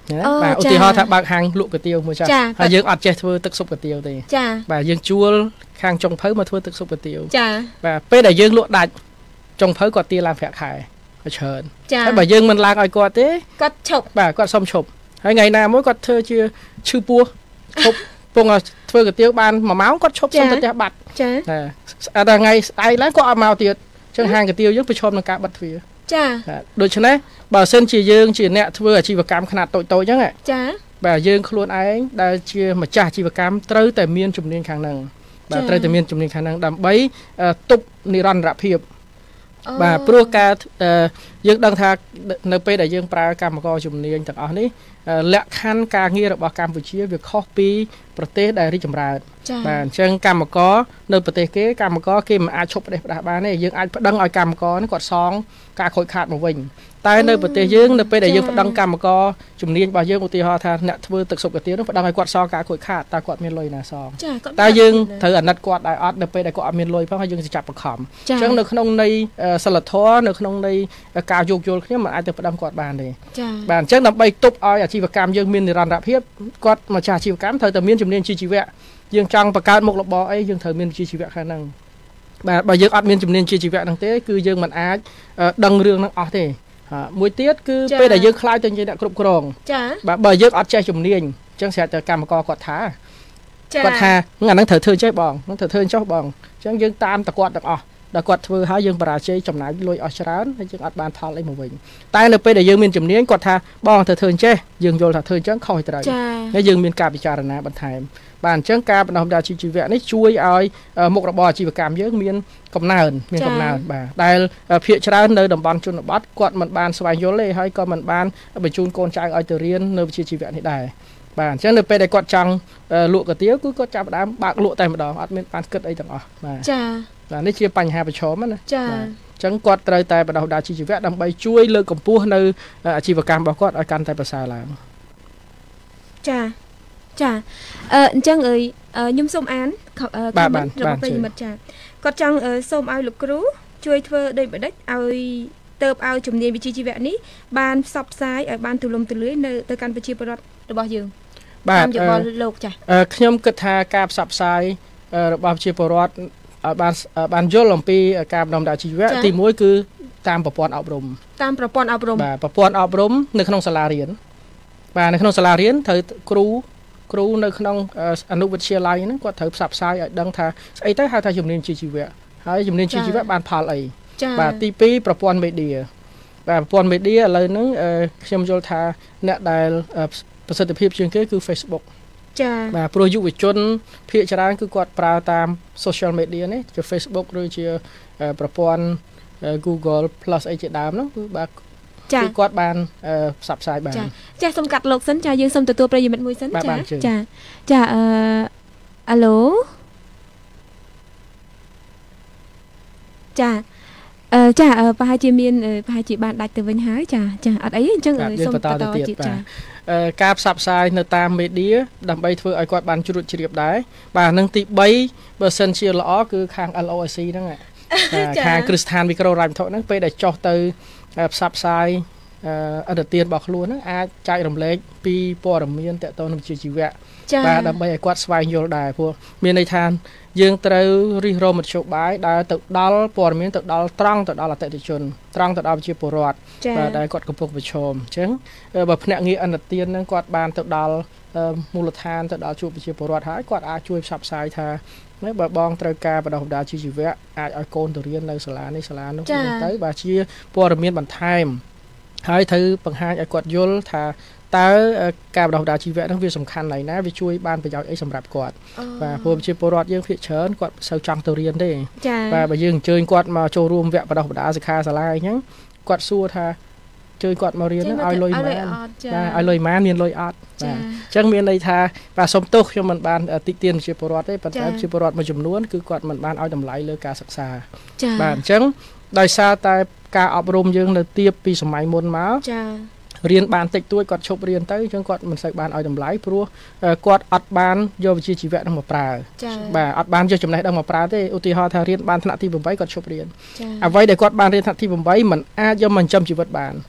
បាទឧទាហរណ៍ថាបើកហាងលក់កាទៀវមួយចាស់ហើយយើងអត់ចេះធ្វើទឹកស៊ុបកាទៀវទេចាបាទយើងជួលខាងចុងភៅមកធ្វើទឹកស៊ុបកាទៀវចាបាទពេលដែលយើងលក់ដាច់ចុងភៅគាត់ទារឡើងប្រាក់ខែច្រើនហើយបើយើងមិនឡើងឲ្យគាត់ទេគាត់ឈប់បាទគាត់សុំឈប់ហើយថ្ងៃណាមួយគាត់ធ្វើជាឈឺពោះឈប់ពងធ្វើកាទៀវបាន1ម៉ោងគាត់ឈប់សុំទៅផ្ទះបាត់ចាតែថ្ងៃស្អែកឡើងគាត់អត់មកទៀតអញ្ចឹងហាងកាទៀវយើងប្រឈមនឹងការបិទទ្វារចាដូច្នេះបើសិនជាយើងជាអ្នកធ្វើអាជីវកម្មខ្នាតតូចៗអញ្ចឹងចាបាទយើងខ្លួនឯងដែលជាម្ចាស់អាជីវកម្មត្រូវតែមានជំនាញខាងហ្នឹងបាទត្រូវតែមានជំនាញខាងហ្នឹងដើម្បីទប់និរន្តរភាពបាទព្រោះការយើងដឹងថានៅពេលដែលយើងប្រើកម្មករជំនាញទាំងអស់នេះលក្ខខណ្ឌការងាររបស់កម្ពុជាវាខុសពីប្រទេសដែលរីកចម្រើនបាទអញ្ចឹងកម្មករនៅប្រទេសកម្មករគេមិនអាចឈប់ផ្ដេសផ្ដាស់បានទេយើងអាចប្តឹងឲ្យកម្មករនេះគាត់សងការខូចខាតមកវិញតែនៅប្រទេសយើងនៅពេលដែលយើងប្តឹងកម្មករជំនាញរបស់យើងឧទាហរណ៍ថាអ្នកធ្វើទឹកស៊ុបកាទៀវនោះប្តឹងឲ្យគាត់សងការខូចខាតតើគាត់មានលុយណាសងតែយើងត្រូវអាណិតគាត់ដែរអត់នៅពេលដែលគាត់អត់មានលុយផងហើយយើងចាប់បង្ខំអញ្ចឹងនៅក្នុងន័យសិលធម៌នៅក្នុងន័យការយោគយល់គ្នាមិនអាចទៅប្តឹងគាត់បានទេបាទអញ្ចឹងដើម្បីទប់ឲ្យអាជីវកម្មយើងមាននិរន្តរភាពគាត់ម្ចាស់អាជីវកម្មត្រូវតែមានជំនាញជីវៈយើងចង់បង្កើតមុខរបរអីយើងត្រូវមានជីវៈខាងហ្នឹងបាទបើយើងអត់មានជំនាញជីវៈហ្នឹងទេគឺយើងមិនអាចដឹងរឿងហ្នឹងអស់ទេមួយទៀតគឺពេលដែលយើងខ្លាចទៅជាអ្នកគ្រប់គ្រងចាបាទបើយើងអត់ចេះជំនាញអញ្ចឹងស្រាប់តែកម្មករគាត់ថាអាហ្នឹងត្រូវធ្វើចេះបងហ្នឹងត្រូវធ្វើចុះបងអញ្ចឹងយើងតាមតគាត់ទាំងអស់ដល់គាត់ធ្វើហើយយើងបរាជ័យចំណាយលុយអស់ច្រើនហើយយើងអត់បានផលអីមកវិញតែនៅពេលដែលយើងមានជំនាញគាត់ថាបងត្រូវធ្វើអញ្ចេះយើងយល់ថាធ្វើអញ្ចឹងខុសត្រូវហើយយើងមានការពិចារណាបន្ថែមបាទអញ្ចឹងការបណ្ដុះបណ្ដាលជីវៈនេះជួយឲ្យមុខរបរអាជីវកម្មយើងមានកំណើនបាទដែលភាគច្រើននៅតំបន់ជនបទគាត់មិនបានស្វែងយល់ទេហើយក៏មិនបានបញ្ជូនកូនចៅឲ្យទៅរៀននៅវិជ្ជាជីវៈនេះដែរបាទអញ្ចឹងនៅពេលដែលគាត់ចង់លក់កាទៀវគឺគាត់ចាប់ផ្ដើមបើកលក់តែម្ដងអត់មានបានគិតអីទាំងអស់បាទចាបាទនេះជាបញ្ហាប្រឈមណាចាអញ្ចឹងគាត់ត្រូវតែបណ្ដុះបណ្ដាលជីវៈដើម្បីជួយលើកកម្ពស់នៅអាជីវកម្មរបស់គាត់ឲ្យកាន់តែប្រសើរឡើងចាចាអញ្ចឹងខ្ញុំសូមអានខមមិនរបស់ប្រិយមិត្តចាគាត់ចង់សូមឲ្យលោកគ្រូជួយធ្វើដូចម្ដេចឲ្យទៅឲ្យជំនាញវិជ្ជាជីវៈនេះបានផ្សព្វផ្សាយឲ្យបានទូលំទូលាយនៅទៅកាន់ប្រជាពលរដ្ឋរបស់យើងបាទតាមយោបល់លោកចាខ្ញុំគិតថាការផ្សព្វផ្សាយរបស់ប្រជាពលរដ្ឋបានយល់អំពីការបណ្ដុះបណ្ដាលជីវៈទី1គឺតាមប្រព័ន្ធអប់រំតាមប្រព័ន្ធអប់រំបាទប្រព័ន្ធអប់រំនៅក្នុងសាលារៀនបាទនៅក្នុងសាលារៀនត្រូវគ្រូនៅក្នុងអនុវិទ្យាល័យហ្នឹងគាត់ត្រូវផ្សព្វផ្សាយឲ្យដឹងថាស្អីទៅហៅថាជំនាញជីវៈហើយជំនាញជីវៈបានផលអីបាទទី2ប្រព័ន្ធមេឌៀបាទប្រព័ន្ធមេឌៀឥឡូវហ្នឹងខ្ញុំយល់ថាអ្នកដែលប្រសិទ្ធភាពជាងគេគឺ Facebook ចាបាទព្រោះយុវជនភាគច្រើនគឺគាត់ប្រើតាម social media នេះជា Facebook ឬជាប្រព័ន្ធ Google Plus អីជាដើមហ្នឹងគឺបាទគឺគាត់បានផ្សព្វផ្សាយបានចាសូមកាត់លោកសិនចាយើងសូមទទួលប្រិយមិត្តមួយសិនចាអាឡូចាចាប្រហែលជាមានប្រហែលជាបានដាច់ទៅវិញហើយចាអត់អីអញ្ចឹងសូមបន្តទៀតចាការផ្សព្វផ្សាយនៅតាមមេឌៀដើម្បីធ្វើឲ្យគាត់បានជ្រួតជ្រាបដែរបាទនឹងទី3បើសិនជាល្អគឺខាង LOIC ហ្នឹងខាងគ្រឹះស្ថានមីក្រូរ៉ាយវត្ថុហ្នឹងពេលដែលចុះទៅផ្សព្វផ្សាយអត្តទានរបស់ខ្លួនហ្នឹងអាចចែករំលែកពីព័ត៌មានតកតនឹងជីវៈបាទដើម្បីឲ្យគាត់ស្វែងយល់ដែរព្រោះមានន័យថាយើងត្រូវរិះរោមមធ្យោបាយដែលទៅដល់ព័ត៌មានទៅដល់ត្រង់ទៅដល់អតិថិជនត្រង់ទៅដល់ប្រជាពលរដ្ឋបាទដែលគាត់កំពុងប្រឈមអញ្ចឹងបើភ្នាក់ងារអន្តទានហ្នឹងគាត់បានទៅដល់មូលដ្ឋានទៅដល់ជួបប្រជាពលរដ្ឋហើយគាត់អាចជួយផ្សព្វផ្សាយថាបើបងត្រូវការបណ្ដុះបណ្ដាលជីវៈអាចឲ្យកូនទៅរៀននៅសាលានេះសាលានោះទៅបាទជាព័ត៌មានបន្ថែមហើយត្រូវបង្ហាញឲ្យគាត់យល់ថាតើការបណ្ដុះបណ្ដាលជីវៈហ្នឹងវាសំខាន់ណាស់ណាវាជួយបានប្រយោជន៍អីសម្រាប់គាត់បាទព្រោះប្រជាពលរដ្ឋយើងភាគច្រើនគាត់មិនសូវចង់ទៅរៀនទេបាទបើយើងអញ្ជើញគាត់មកចូលរួមវគ្គបណ្ដុះបណ្ដាលសិក្ខាសាលាអីហ្នឹងគាត់សួរថាជួយគាត់មករៀនឲ្យលុយម៉ានបាទឲ្យលុយម៉ានមានលុយអត់បាទអញ្ចឹងមានន័យថាបាទសុំទោសខ្ញុំមិនបានតិចទៀនប្រជាពលរដ្ឋទេប៉ុន្តែប្រជាពលរដ្ឋមួយចំនួនគឺគាត់មិនបានឲ្យតម្លៃលើការសិក្សាបាទអញ្ចឹងដោយសារតែការអប់រំយើងនៅទៀបពីសម័យមុនមករៀនបានតិចតួចគាត់ឈប់រៀនទៅអញ្ចឹងគាត់មិនសូវបានឲ្យតម្លៃព្រោះគាត់អត់បានយកវិជ្ជាជីវៈនោះមកប្រើបាទអត់បានយកចំណេះដឹងមកប្រើទេឧទាហរណ៍ថារៀនបានថ្នាក់ទី8គាត់ឈប់រៀនអ្វីដែលគាត់បានរៀនថ្នាក់ទី8មិនអាចយកមកចិញ្ចឹមជីវិតបាន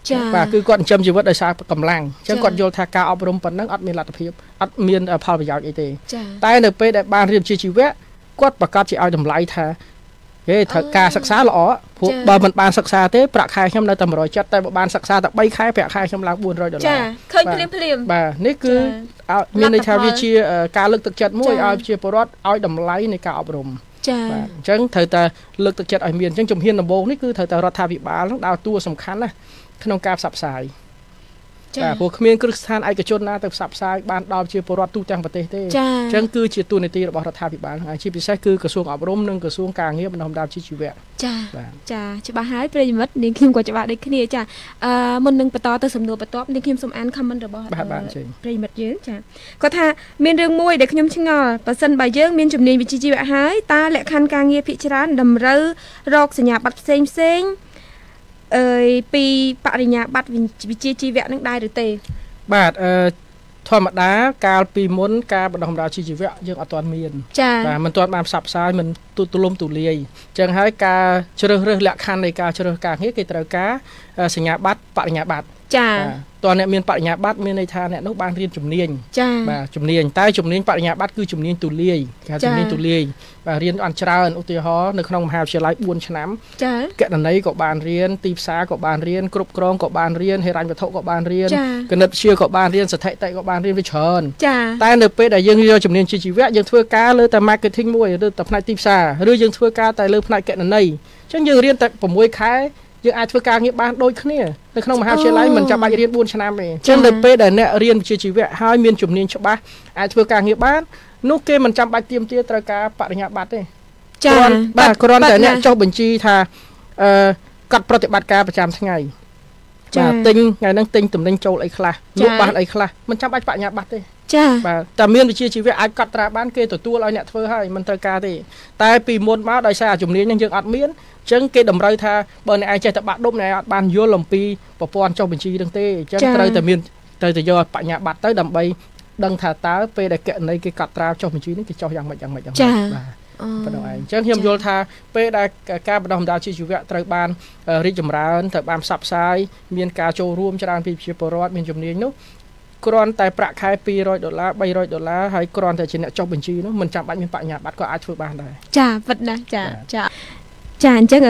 បាទគឺគាត់ចិញ្ចឹមជីវិតដោយសារកម្លាំងអញ្ចឹងគាត់យល់ថាការអប់រំប៉ុណ្ណឹងអត់មានលទ្ធភាពអត់មានផលប្រយោជន៍អីទេតែនៅពេលដែលបានរៀនជាជីវៈគាត់ប្រកាសជាឲ្យតម្លៃថាគេត្រូវការសិក្សាល្អព្រោះបើមិនបានសិក្សាទេប្រាក់ខែខ្ញុំនៅតែ170តែបើបានសិក្សាតែ3ខែប្រាក់ខែខ្ញុំឡើង$400 ចាឃើញភ្លាមបាទនេះគឺមានន័យថាវាជាការលើកទឹកចិត្តមួយឲ្យប្រជាពលរដ្ឋឲ្យតម្លៃនៃការអប់រំចាបាទអញ្ចឹងត្រូវតែលើកទឹកចិត្តឲ្យមានអញ្ចឹងជំហានដំបូងនេះគឺត្រូវតែរដ្ឋាភិបាលនឹងដើរតួសំខាន់ណាក្នុងការផ្សព្វផ្សាយបាទព្រោះគ្មានគ្រឹះស្ថានឯកជនណាទៅផ្សព្វផ្សាយបានដល់ជាពលរដ្ឋទូទាំងប្រទេសទេអញ្ចឹងគឺជាតួនាទីរបស់រដ្ឋាភិបាលហើយជាពិសេសគឺក្រសួងអប់រំនិងក្រសួងការងារបណ្ដុះបណ្ដាលជីវៈចាច្បាស់ហើយប្រិយមិត្តនាងខ្ញុំក៏ច្បាស់ដូចគ្នាចាមុននឹងបន្តទៅសំណួរបន្ទាប់នាងខ្ញុំសូមអាន comment របស់ប្រិយមិត្តយើងចាគាត់ថាមានរឿងមួយដែលខ្ញុំឆ្ងល់បើសិនបើយើងមានជំនាញវិជ្ជាជីវៈហើយតើលក្ខខណ្ឌការងារភាគច្រើនតម្រូវរកសញ្ញាបត្រផ្សេងពីបរិញ្ញាបត្រវិជ្ជាជីវៈនឹងដែរឬទេបាទធម្មតាកាលពីមុនការបណ្ដុះបណ្ដាលជីវៈយើងអត់ទាន់មានបាទមិនទាន់បានផ្សព្វផ្សាយមិនទូលំទូលាយអញ្ចឹងហើយការជ្រើសរើសលក្ខខណ្ឌនៃការជ្រើសរើសការងារគេត្រូវការសញ្ញាបត្របរិញ្ញាបត្រចាតើអ្នកមានបរិញ្ញាបត្រមានន័យថាអ្នកនោះបានរៀនជំនាញបាទជំនាញតែជំនាញបរិញ្ញាបត្រគឺជំនាញទូលាយគេហៅជំនាញទូលាយបាទរៀនអត់ច្រើនឧទាហរណ៍នៅក្នុងមហាវិទ្យាល័យ4ឆ្នាំកណន័យក៏បានរៀនទីផ្សារក៏បានរៀនគ្រប់គ្រងក៏បានរៀនហិរញ្ញវត្ថុក៏បានរៀនគណិតវិទ្យាក៏បានរៀនស្ថិតិក៏បានរៀនវាច្រើនតែនៅពេលដែលយើងយកជំនាញជីវៈយើងធ្វើការលើតែ marketing មួយឬតែផ្នែកទីផ្សារឬយើងធ្វើការតែលើផ្នែកកណន័យអញ្ចឹងយើងរៀនតែ6ខែយើងអាចធ្វើការងារបានដូចគ្នានៅក្នុងមហាវិទ្យាល័យមិនចាំបាច់រៀន4ឆ្នាំទេអញ្ចឹងនៅពេលដែលអ្នករៀនវិជ្ជាជីវៈហើយមានជំនាញច្បាស់អាចធ្វើការងារបាននោះគេមិនចាំបាច់ទាមទារត្រូវការបរិញ្ញាបត្រទេបាទគ្រាន់តែអ្នកចុះបញ្ជីថាកាត់ប្រតិបត្តិការប្រចាំថ្ងៃបាទទិញថ្ងៃហ្នឹងទិញតំណែងចូលអីខ្លះលក់បានអីខ្លះមិនចាំបាច់បរិញ្ញាបត្រទេបាទតែមានវិជ្ជាជីវៈអាចកត់ត្រាបានគេទទួលឲ្យអ្នកធ្វើហើយមិនត្រូវការទេតែពីមុនមកដោយសារជំនាញហ្នឹងយើងអត់មានអញ្ចឹងគេតម្រូវថាបើអ្នកឯងចេះតែបាក់ដុំអ្នកឯងអត់បានយល់អំពីប្រព័ន្ធចុះបញ្ជីហ្នឹងទេអញ្ចឹងត្រូវតែយកបញ្ញាបត្រទៅដើម្បីដឹងថាតើពេលដែលកណន័យគេកត់ត្រាចុះបញ្ជីនេះគេចុះយ៉ាងម៉េចបាទប៉ុណ្ណឹងឯងអញ្ចឹងខ្ញុំយល់ថាពេលដែលការបណ្ដុះបណ្ដាលជីវៈត្រូវបានរីកចម្រើនត្រូវបានផ្សព្វផ្សាយមានការចូលរួមច្រើនពីប្រជាពលរដ្ឋមានជំនាញនោះគ្រាន់តែប្រាក់ខែ$200 $300ហើយគ្រាន់តែជាអ្នកចុះបញ្ជីនោះមិនចាំបាច់មានបញ្ញាបត្រក៏អាចធ្វើបានដែរចាពិតណាស់ចាអញ្ចឹង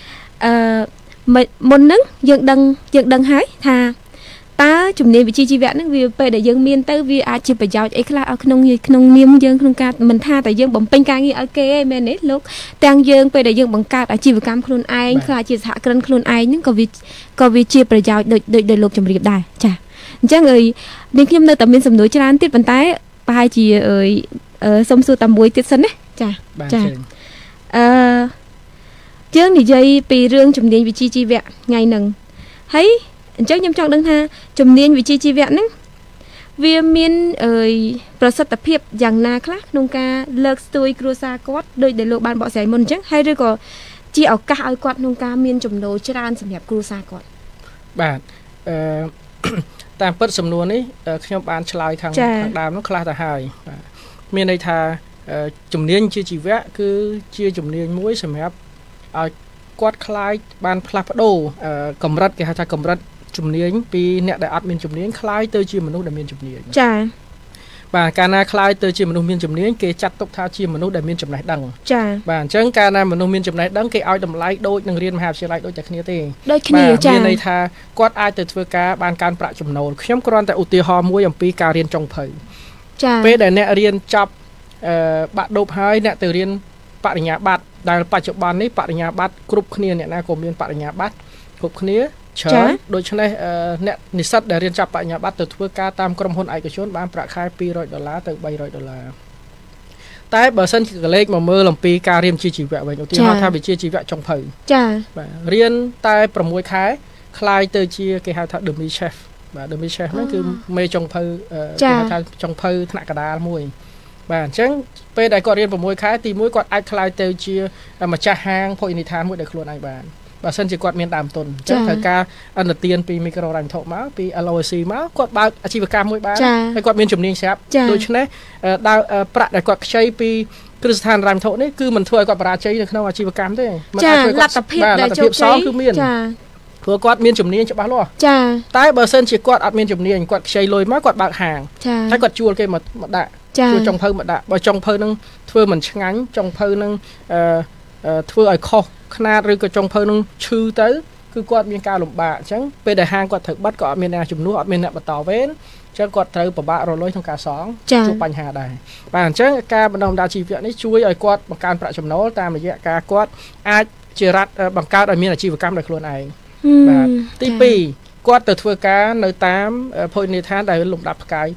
មុនហ្នឹងយើងដឹងហើយថាតើជំនាញវិជ្ជាជីវៈហ្នឹងវាពេលដែលយើងមានទៅវាអាចជាប្រយោជន៍អីខ្លះឲ្យក្នុងនាមយើងក្នុងការមិនថាតែយើងបំពេញការងារឲ្យគេឯងមែនទេលោកទាំងយើងពេលដែលយើងបង្កើតអាជីវកម្មខ្លួនឯងខ្លះជាសហគ្រិនខ្លួនឯងហ្នឹងក៏វាជាប្រយោជន៍ដូចលោកជំរាបដែរចាអញ្ចឹងនាងខ្ញុំនៅតែមានសំណួរច្រើនទៀតប៉ុន្តែប្រហែលជាសុំសួរតែមួយទៀតសិនណាចាយើងនិយាយពីរឿងជំនាញវិជ្ជាជីវៈថ្ងៃហ្នឹងហើយអញ្ចឹងខ្ញុំចង់ដឹងថាជំនាញវិជ្ជាជីវៈហ្នឹងវាមានប្រសិទ្ធភាពយ៉ាងណាខ្លះក្នុងការលើកស្ទួយគ្រួសារគាត់ដោយដែលលោកបានបកស្រាយមុនអញ្ចឹងហើយឬក៏ជាឱកាសឲ្យគាត់ក្នុងការមានចំណូលច្រើនសម្រាប់គ្រួសារគាត់បាទតាមពិតសំណួរនេះខ្ញុំបានឆ្លើយខាងដើមនោះខ្លះទៅហើយបាទមានន័យថាជំនាញជាជីវៈគឺជាជំនាញមួយសម្រាប់ឲ្យគាត់ខ្លាយបានផ្លាស់ប្ដូរកម្រិតគេហៅថាកម្រិតជំនាញពីអ្នកដែលអត់មានជំនាញខ្លាយទៅជាមនុស្សដែលមានជំនាញចាបាទកាលណាខ្លាយទៅជាមនុស្សមានជំនាញគេចាត់ទុកថាជាមនុស្សដែលមានចំណេះដឹងចាបាទអញ្ចឹងកាលណាមនុស្សមានចំណេះដឹងគេឲ្យតម្លៃដូចនឹងរៀនមហាវិទ្យាល័យដូចតែគ្នាទេដូចគ្នាចាមានន័យថាគាត់អាចទៅធ្វើការបានកើនប្រាក់ចំណូលខ្ញុំគ្រាន់តែឧទាហរណ៍មួយអំពីការរៀនចុងភៅចាពេលដែលអ្នករៀនចប់បាក់ឌុបហើយអ្នកទៅរៀនបរិញ្ញាបត្រដែលបច្ចុប្បន្ននេះបរិញ្ញាបត្រគ្រប់គ្នាអ្នកណាក៏មានបរិញ្ញាបត្រគ្រប់គ្នាច្រើនដូច្នេះអ្នកនិស្សិតដែលរៀនចាប់បរិញ្ញាបត្រទៅធ្វើការតាមក្រុមហ៊ុនឯកជនបានប្រាក់ខែ$200ទៅ$300តែបើសិនជាកលេចមកមើលអំពីការរៀនវិជ្ជាជីវៈវិញឧទាហរណ៍ថាវិជ្ជាជីវៈចុងភៅចាបាទរៀនតែ6ខែខ្លាយទៅជាគេហៅថា Dummy Chef បាទ Dummy Chef ហ្នឹងគឺមេចុងភៅគេហៅថាចុងភៅថ្នាក់កណ្ដាលមួយបាទអញ្ចឹងពេលដែលគាត់រៀន6ខែទី1គាត់អាចខ្លាយទៅជាម្ចាស់ហាងភោជនីយដ្ឋានមួយដែលខ្លួនឯងបានបើសិនជាគាត់មានដើមទុនអញ្ចឹងត្រូវការអនុទានពីមីក្រូហិរញ្ញវត្ថុមកពី LOC មកគាត់បើកអាជីវកម្មមួយបានហើយគាត់មានជំនាញស្រាប់ដូច្នេះដើរប្រាក់ដែលគាត់ខ្ចីពីគ្រឹះស្ថានហិរញ្ញវត្ថុនេះគឺមិនធ្វើឲ្យគាត់បរាជ័យនៅក្នុងអាជីវកម្មទេមិនអាចធ្វើគាត់លទ្ធភាពសងគឺមានព្រោះគាត់មានជំនាញច្បាស់លាស់ចាតែបើសិនជាគាត់អត់មានជំនាញគាត់ខ្ចីលុយមកគាត់បើកហាងហើយគាត់ជួលគេមកដាក់ជួលចុងភៅមកដាក់បើចុងភៅនឹងធ្វើមិនឆ្ងាញ់ចុងភៅនឹងធ្វើឲ្យខុសខ្នាតឬក៏ចុងភៅនឹងឈឺទៅគឺគាត់មានការលំបាកអញ្ចឹងពេលដែលហាងគាត់ត្រូវបិទក៏អត់មានអ្នកជំនួសអត់មានអ្នកបន្តវេនអញ្ចឹងគាត់ត្រូវពិបាករលុយក្នុងការសងជួបបញ្ហាដែរបាទអញ្ចឹងការបណ្ដុះបណ្ដាលជីវៈនេះជួយឲ្យគាត់បង្កើនប្រាក់ចំណូលតាមរយៈការគាត់អាចជារដ្ឋបង្កើតឲ្យមានអាជីវកម្មដោយខ្លួនឯងបាទទី2គាត់ទៅធ្វើការនៅតាមភោជនីយដ្ឋានដែលលំដាប់ផ្កាយ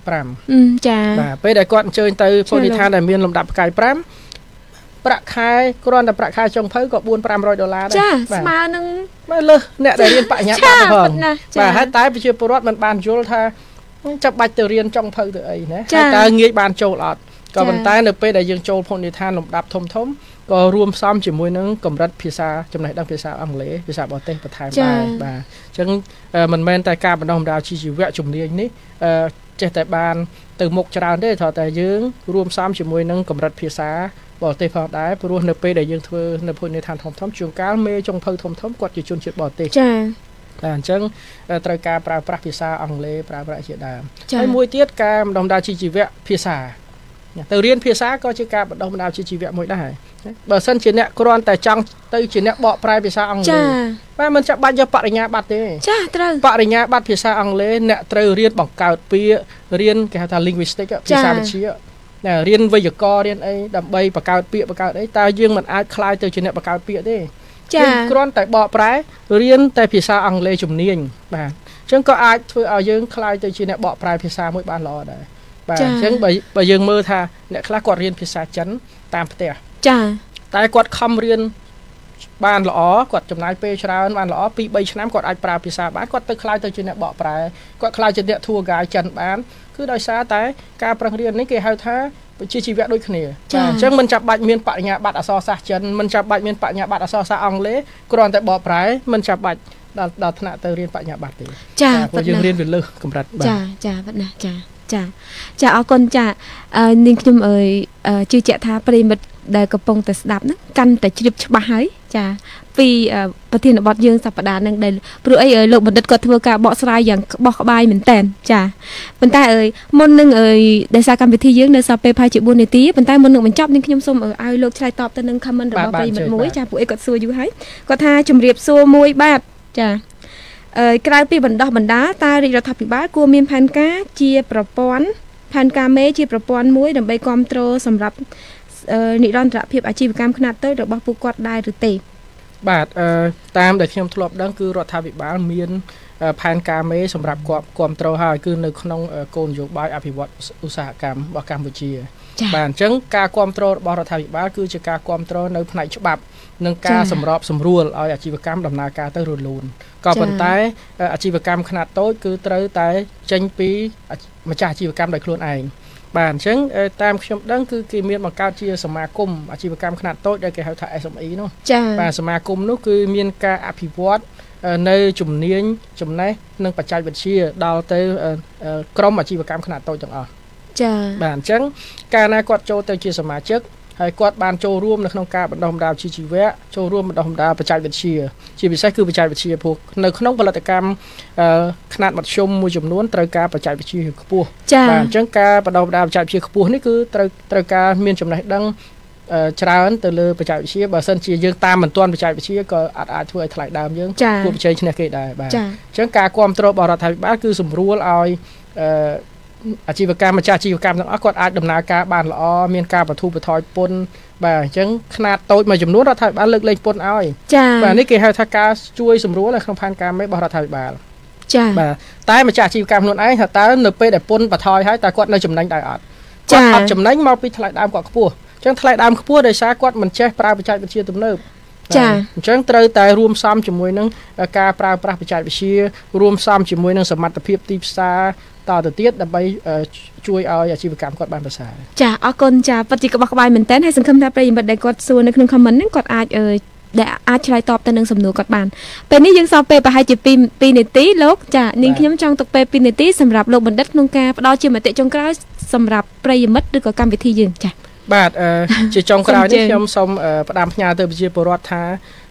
5 ចាបាទពេលដែលគាត់អញ្ជើញទៅភោជនីយដ្ឋានដែលមានលំដាប់ផ្កាយ5ប្រាក់ខែគ្រាន់តែប្រាក់ខែចុងភៅក៏$400-500ដែរចាស្មើនឹងមើលលើអ្នកដែលរៀនបញ្ញាបត្រផងបាទហើយតែប្រជាពលរដ្ឋមិនបានយល់ថាចាប់បាច់ទៅរៀនចុងភៅទៅអីណាហើយតើងាយបានចូលអត់ក៏ប៉ុន្តែនៅពេលដែលយើងចូលភោជនីយដ្ឋានលំដាប់ធំក៏រួមផ្សំជាមួយនឹងកម្រិតភាសាចំណេះដឹងភាសាអង់គ្លេសភាសាបរទេសបន្ថែមដែរបាទអញ្ចឹងមិនមែនតែការបណ្ដុះបណ្ដាលជីវៈជំនាញនេះចេះតែបានទៅមុខច្រើនទេគ្រាន់តែយើងរួមផ្សំជាមួយនឹងកម្រិតភាសាបរទេសផងដែរព្រោះនៅពេលដែលយើងធ្វើនៅភោជនីយដ្ឋានធំជួនកាលមេចុងភៅធំគាត់ជាជនជាតិបរទេសចាតែអញ្ចឹងត្រូវការប្រើប្រាស់ភាសាអង់គ្លេសប្រើប្រាស់ជាដើមហើយមួយទៀតការបណ្ដុះបណ្ដាលជីវៈភាសាទៅរៀនភាសាក៏ជាការបណ្ដុះបណ្ដាលជីវៈមួយដែរបើសិនជាអ្នកគ្រាន់តែចង់ទៅជាអ្នកបកប្រែភាសាអង់គ្លេសបាទមិនចាំបាច់យកបរិញ្ញាបត្រទេចាត្រូវបរិញ្ញាបត្រភាសាអង់គ្លេសអ្នកត្រូវរៀនបង្កើតពាក្យរៀនគេហៅថា linguistic ភាសាវិទ្យារៀនវេយ្យាករណ៍រៀនអីដើម្បីបង្កើតពាក្យបង្កើតអីតើយើងមិនអាចក្លាយទៅជាអ្នកបង្កើតពាក្យទេចាគ្រាន់តែបកប្រែរៀនតែភាសាអង់គ្លេសជំនាញបាទអញ្ចឹងក៏អាចធ្វើឲ្យយើងក្លាយទៅជាអ្នកបកប្រែភាសាមួយបានល្អដែរបាទអញ្ចឹងបើយើងមើលថាអ្នកខ្លះគាត់រៀនភាសាចិនតាមផ្ទះចាតែគាត់ខំរៀនបានល្អគាត់ចំណាយពេលច្រើនបានល្អ 2-3 ឆ្នាំគាត់អាចប្រើភាសាបានគាត់ទៅក្លាយទៅជាអ្នកបកប្រែគាត់ក្លាយជាអ្នក tour guide ចិនបានគឺដោយសារតែការប្រឹងរៀននេះគេហៅថាវិជ្ជាជីវៈដូចគ្នាអញ្ចឹងមិនចាំបាច់មានបរិញ្ញាបត្រអក្សរសាស្ត្រចិនមិនចាំបាច់មានបរិញ្ញាបត្រអក្សរសាស្ត្រអង់គ្លេសគ្រាន់តែបកប្រែមិនចាំបាច់ដល់ថ្នាក់ទៅរៀនបរិញ្ញាបត្រទេចាព្រោះយើងរៀនវាលើសកម្រិតបាទចាប៉ុណ្ណាចាអរគុណចានាងខ្ញុំជឿជាក់ថាប្រិមិត្តដែលកំពុងតែស្ដាប់ហ្នឹងកាន់តែជ្រាបច្បាស់ហើយចាពីប្រធានបទយើងសប្តាហ៍ហ្នឹងដែលព្រោះអីលោកបណ្ឌិតគាត់ធ្វើការបកស្រាយយ៉ាងក្បោះក្បាយមែនតើចាប៉ុន្តែមុននឹងដែលសារកម្មវិធីយើងនៅសល់ពេលប្រហែលជា4នាទីប៉ុន្តែមុននឹងបញ្ចប់នាងខ្ញុំសូមឲ្យលោកឆ្លើយតបទៅនឹង comment របស់ប្រិមិត្តមួយចាពួកអីគាត់សួរយូរហើយគាត់ថាជំរាបសួរមួយបាទចាក្រៅពីបណ្ដោះបណ្ដាលតើរាជរដ្ឋាភិបាលគួរមានផែនការជាប្រព័ន្ធផែនការមេជាប្រព័ន្ធមួយដើម្បីគ្រប់គ្រងសម្រាប់និរន្តរភាពអាជីវកម្មខ្នាតតូចរបស់ពួកគាត់ដែរឬទេបាទតាមដែលខ្ញុំធ្លាប់ដឹងគឺរដ្ឋាភិបាលមានផែនការមេសម្រាប់គ្រប់គ្រងហើយគឺនៅក្នុងគោលនយោបាយអភិវឌ្ឍឧស្សាហកម្មរបស់កម្ពុជាបាទអញ្ចឹងការគ្រប់គ្រងរបស់រដ្ឋាភិបាលគឺជាការគ្រប់គ្រងនៅផ្នែកច្បាប់និងការសម្របសម្រួលឲ្យអាជីវកម្មដំណើរការទៅរលូនក៏ប៉ុន្តែអាជីវកម្មខ្នាតតូចគឺត្រូវតែចេញពីម្ចាស់អាជីវកម្មដោយខ្លួនឯងបាទអញ្ចឹងតាមខ្ញុំដឹងគឺគេមានបង្កើតជាសមាគមអាជីវកម្មខ្នាតតូចដែលគេហៅថា SME នោះបាទសមាគមនោះគឺមានការអភិវឌ្ឍនៅជំនាញចំណេះនិងបច្ចេកវិទ្យាដល់ទៅក្រុមអាជីវកម្មខ្នាតតូចទាំងអស់ចា៎បាទអញ្ចឹងកាលណាគាត់ចូលទៅជាសមាជិកហើយគាត់បានចូលរួមនៅក្នុងការបណ្ដុះបណ្ដាលជីវៈចូលរួមបណ្ដុះបណ្ដាលបច្ចេកវិទ្យាជាពិសេសគឺបច្ចេកវិទ្យាព្រោះនៅក្នុងផលិតកម្មខ្នាតមធ្យមមួយចំនួនត្រូវការបច្ចេកវិទ្យាខ្ពស់បាទអញ្ចឹងការបណ្ដុះបណ្ដាលបច្ចេកវិទ្យាខ្ពស់នេះគឺត្រូវការមានចំណេះដឹងច្រើនទៅលើបច្ចេកវិទ្យាបើសិនជាយើងតាមមិនទាន់បច្ចេកវិទ្យាក៏អាចធ្វើឲ្យថ្លៃដើមយើងគួរប្រជែងឈ្នះគេដែរបាទអញ្ចឹងការគ្រប់គ្រងរបស់រដ្ឋាភិបាលគឺសម្រួលឲ្យអាជីវកម្មម្ចាស់អាជីវកម្មទាំងអស់គាត់អាចដំណើរការបានល្អមានការបទូបថយពន្ធបាទអញ្ចឹងខ្នាតតូចមួយចំនួនរដ្ឋាភិបាលលើកលែងពន្ធឲ្យបាទនេះគេហៅថាការជួយសម្រួលនៅក្នុងផែនការមេរបស់រដ្ឋាភិបាលចា៎បាទតែម្ចាស់អាជីវកម្មខ្លួនឯងថាតើនៅពេលដែលពន្ធបថយហើយតើគាត់នៅចំណេញដែរអត់គាត់អត់ចំណេញមកពីថ្លៃដើមគាត់ខ្ពស់អញ្ចឹងថ្លៃដើមខ្ពស់ដោយសារគាត់មិនចេះប្រើបច្ចេកវិទ្យាទំនើបចា៎អញ្ចឹងត្រូវតែរួមផ្សំជាមួយនឹងការប្រើប្រាស់បច្ចេកវិទ្យារួមផ្សំជាមួយនឹងសមត្ថភាពទីផ្សារតទៅទៀតដើម្បីជួយឲ្យអាជីវកម្មគាត់បានប្រសើរចាអរគុណចាពិតជាក្បោះក្បាយមែនតើហើយសង្ឃឹមថាប្រិយមិត្តដែលគាត់សួរនៅក្នុង comment ហ្នឹងគាត់អាចដែលអាចឆ្លើយតបទៅនឹងសំណួរគាត់បានពេលនេះយើងសល់ពេលប្រហែលជា2នាទីលោកចានាងខ្ញុំចង់ទុកពេល2នាទីសម្រាប់លោកបណ្ឌិតក្នុងការផ្ដល់ជាមតិចុងក្រោយសម្រាប់ប្រិយមិត្តឬក៏កម្មវិធីយើងចាបាទជាចុងក្រោយនេះខ្ញុំសូមផ្ដាំផ្ញើទៅប្រជាពលរដ្ឋថា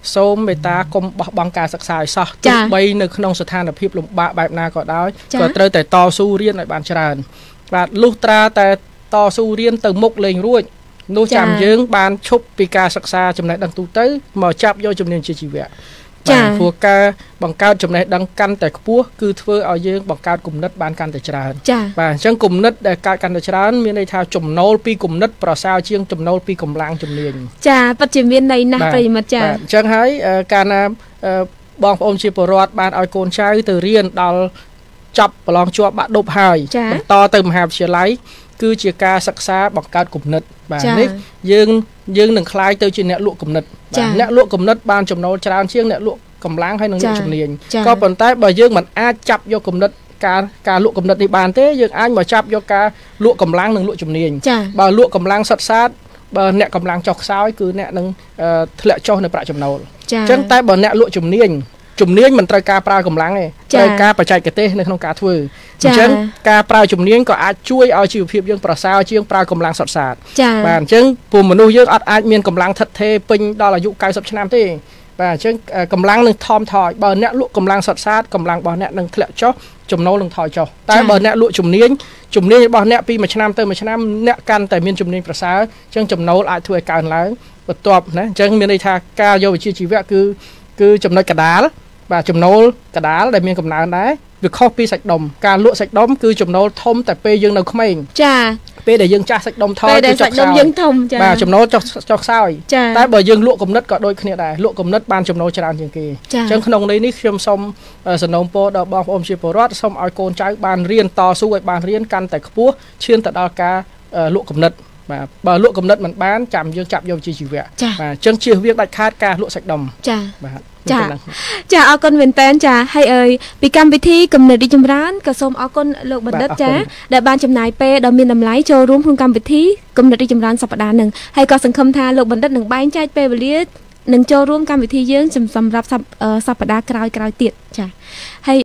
សូមមេត្តាកុំបោះបង់ការសិក្សាឲ្យសោះទោះបីនៅក្នុងស្ថានភាពលំបាកបែបណាក៏ដោយក៏ត្រូវតែតស៊ូរៀនឲ្យបានច្រើនបាទលុះត្រាតែតស៊ូរៀនទៅមុខលេងរួចនោះចាំយើងបានឈប់ពីការសិក្សាចំណេះដឹងទូទៅមកចាប់យកជំនាញជាជីវៈបាទព្រោះការបង្កើតចំណេះដឹងកាន់តែខ្ពស់គឺធ្វើឲ្យយើងបង្កើតគំនិតបានកាន់តែច្រើនបាទអញ្ចឹងគំនិតដែលកើតកាន់តែច្រើនមានន័យថាចំណូលពីគំនិតប្រសើរជាងចំណូលពីកម្លាំងជំនាញចាពិតជាមានន័យណាស់ប្រិយមិត្តចាអញ្ចឹងហើយកាលណាបងប្អូនជាពលរដ្ឋបានឲ្យកូនចៅទៅរៀនដល់ចប់ប្រឡងជាប់បាក់ឌុបហើយបន្តទៅមហាវិទ្យាល័យគឺជាការសិក្សាបង្កើតគំនិតបាទនេះយើងនឹងក្លាយទៅជាអ្នកលក់គំនិតបាទអ្នកលក់គំនិតបានចំណូលច្រើនជាងអ្នកលក់កម្លាំងហើយនឹងលក់ជំនាញក៏ប៉ុន្តែបើយើងមិនអាចចាប់យកគំនិតការលក់គំនិតនេះបានទេយើងអាចមកចាប់យកការលក់កម្លាំងនិងលក់ជំនាញបើលក់កម្លាំងសុទ្ធសាធបើអ្នកកម្លាំងចុះខ្សោយគឺអ្នកនឹងធ្លាក់ចុះនៅប្រាក់ចំណូលអញ្ចឹងតែបើអ្នកលក់ជំនាញមិនត្រូវការប្រើកម្លាំងទេត្រូវការបច្ចេកទេសនៅក្នុងការធ្វើអញ្ចឹងការប្រើជំនាញក៏អាចជួយឲ្យជីវភាពយើងប្រសើរជាងប្រើកម្លាំងសុទ្ធសាធបាទអញ្ចឹងពួកមនុស្សយើងអាចមានកម្លាំងថិតថេរពេញដល់អាយុ90ឆ្នាំទេបាទអញ្ចឹងកម្លាំងនឹងថមថយបើអ្នកលក់កម្លាំងសុទ្ធសាធកម្លាំងរបស់អ្នកនឹងធ្លាក់ចុះចំណូលនឹងថយចុះតែបើអ្នកលក់ជំនាញរបស់អ្នកពីមួយឆ្នាំទៅមួយឆ្នាំអ្នកកាន់តែមានជំនាញប្រសើរអញ្ចឹងចំណូលអាចធ្វើឲ្យកើនឡើងបន្ទាប់ណាអញ្ចឹងមានន័យថាការយកវិជ្ជាជីវៈគឺចំណុចកដាលបាទចំណូលកដាលដែលមានកំណើនដែរវាខុសពីសាច់ដុំការលក់សាច់ដុំគឺចំណូលធំតែពេលយើងនៅក្មេងចាពេលដែលយើងចាស់សាច់ដុំថយគឺចុះខ្សោយយើងធំចាបាទចំណូលចុះខ្សោយតែបើយើងលក់គំនិតក៏ដូចគ្នាដែរលក់គំនិតបានចំណូលច្រើនជាងគេអញ្ចឹងក្នុងន័យនេះខ្ញុំសូមសំណូមពរដល់បងប្អូនជាពលរដ្ឋសូមឲ្យកូនចៅបានរៀនតស៊ូឲ្យបានរៀនកាន់តែខ្ពស់ឈានទៅដល់ការលក់គំនិតបាទបើលក់គំនិតមិនបានចាំយើងចាប់យកជាជីវៈបាទអញ្ចឹងជៀសវាងដាច់ខាតការលក់សាច់ដុំចាបាទចាអរគុណមែនតើចាហើយពីកម្មវិធីគំនិតរីចម្រើនក៏សូមអរគុណលោកបណ្ឌិតចាដែលបានចំណាយពេលដ៏មានតម្លៃចូលរួមក្នុងកម្មវិធីគំនិតរីចម្រើនសប្តាហ៍នេះហើយក៏សង្ឃឹមថាលោកបណ្ឌិតនឹងបែងចែកពេលវេលានឹងចូលរួមកម្មវិធីយើងសម្រាប់សប្តាហ៍ក្រោយៗទៀតចាហើយ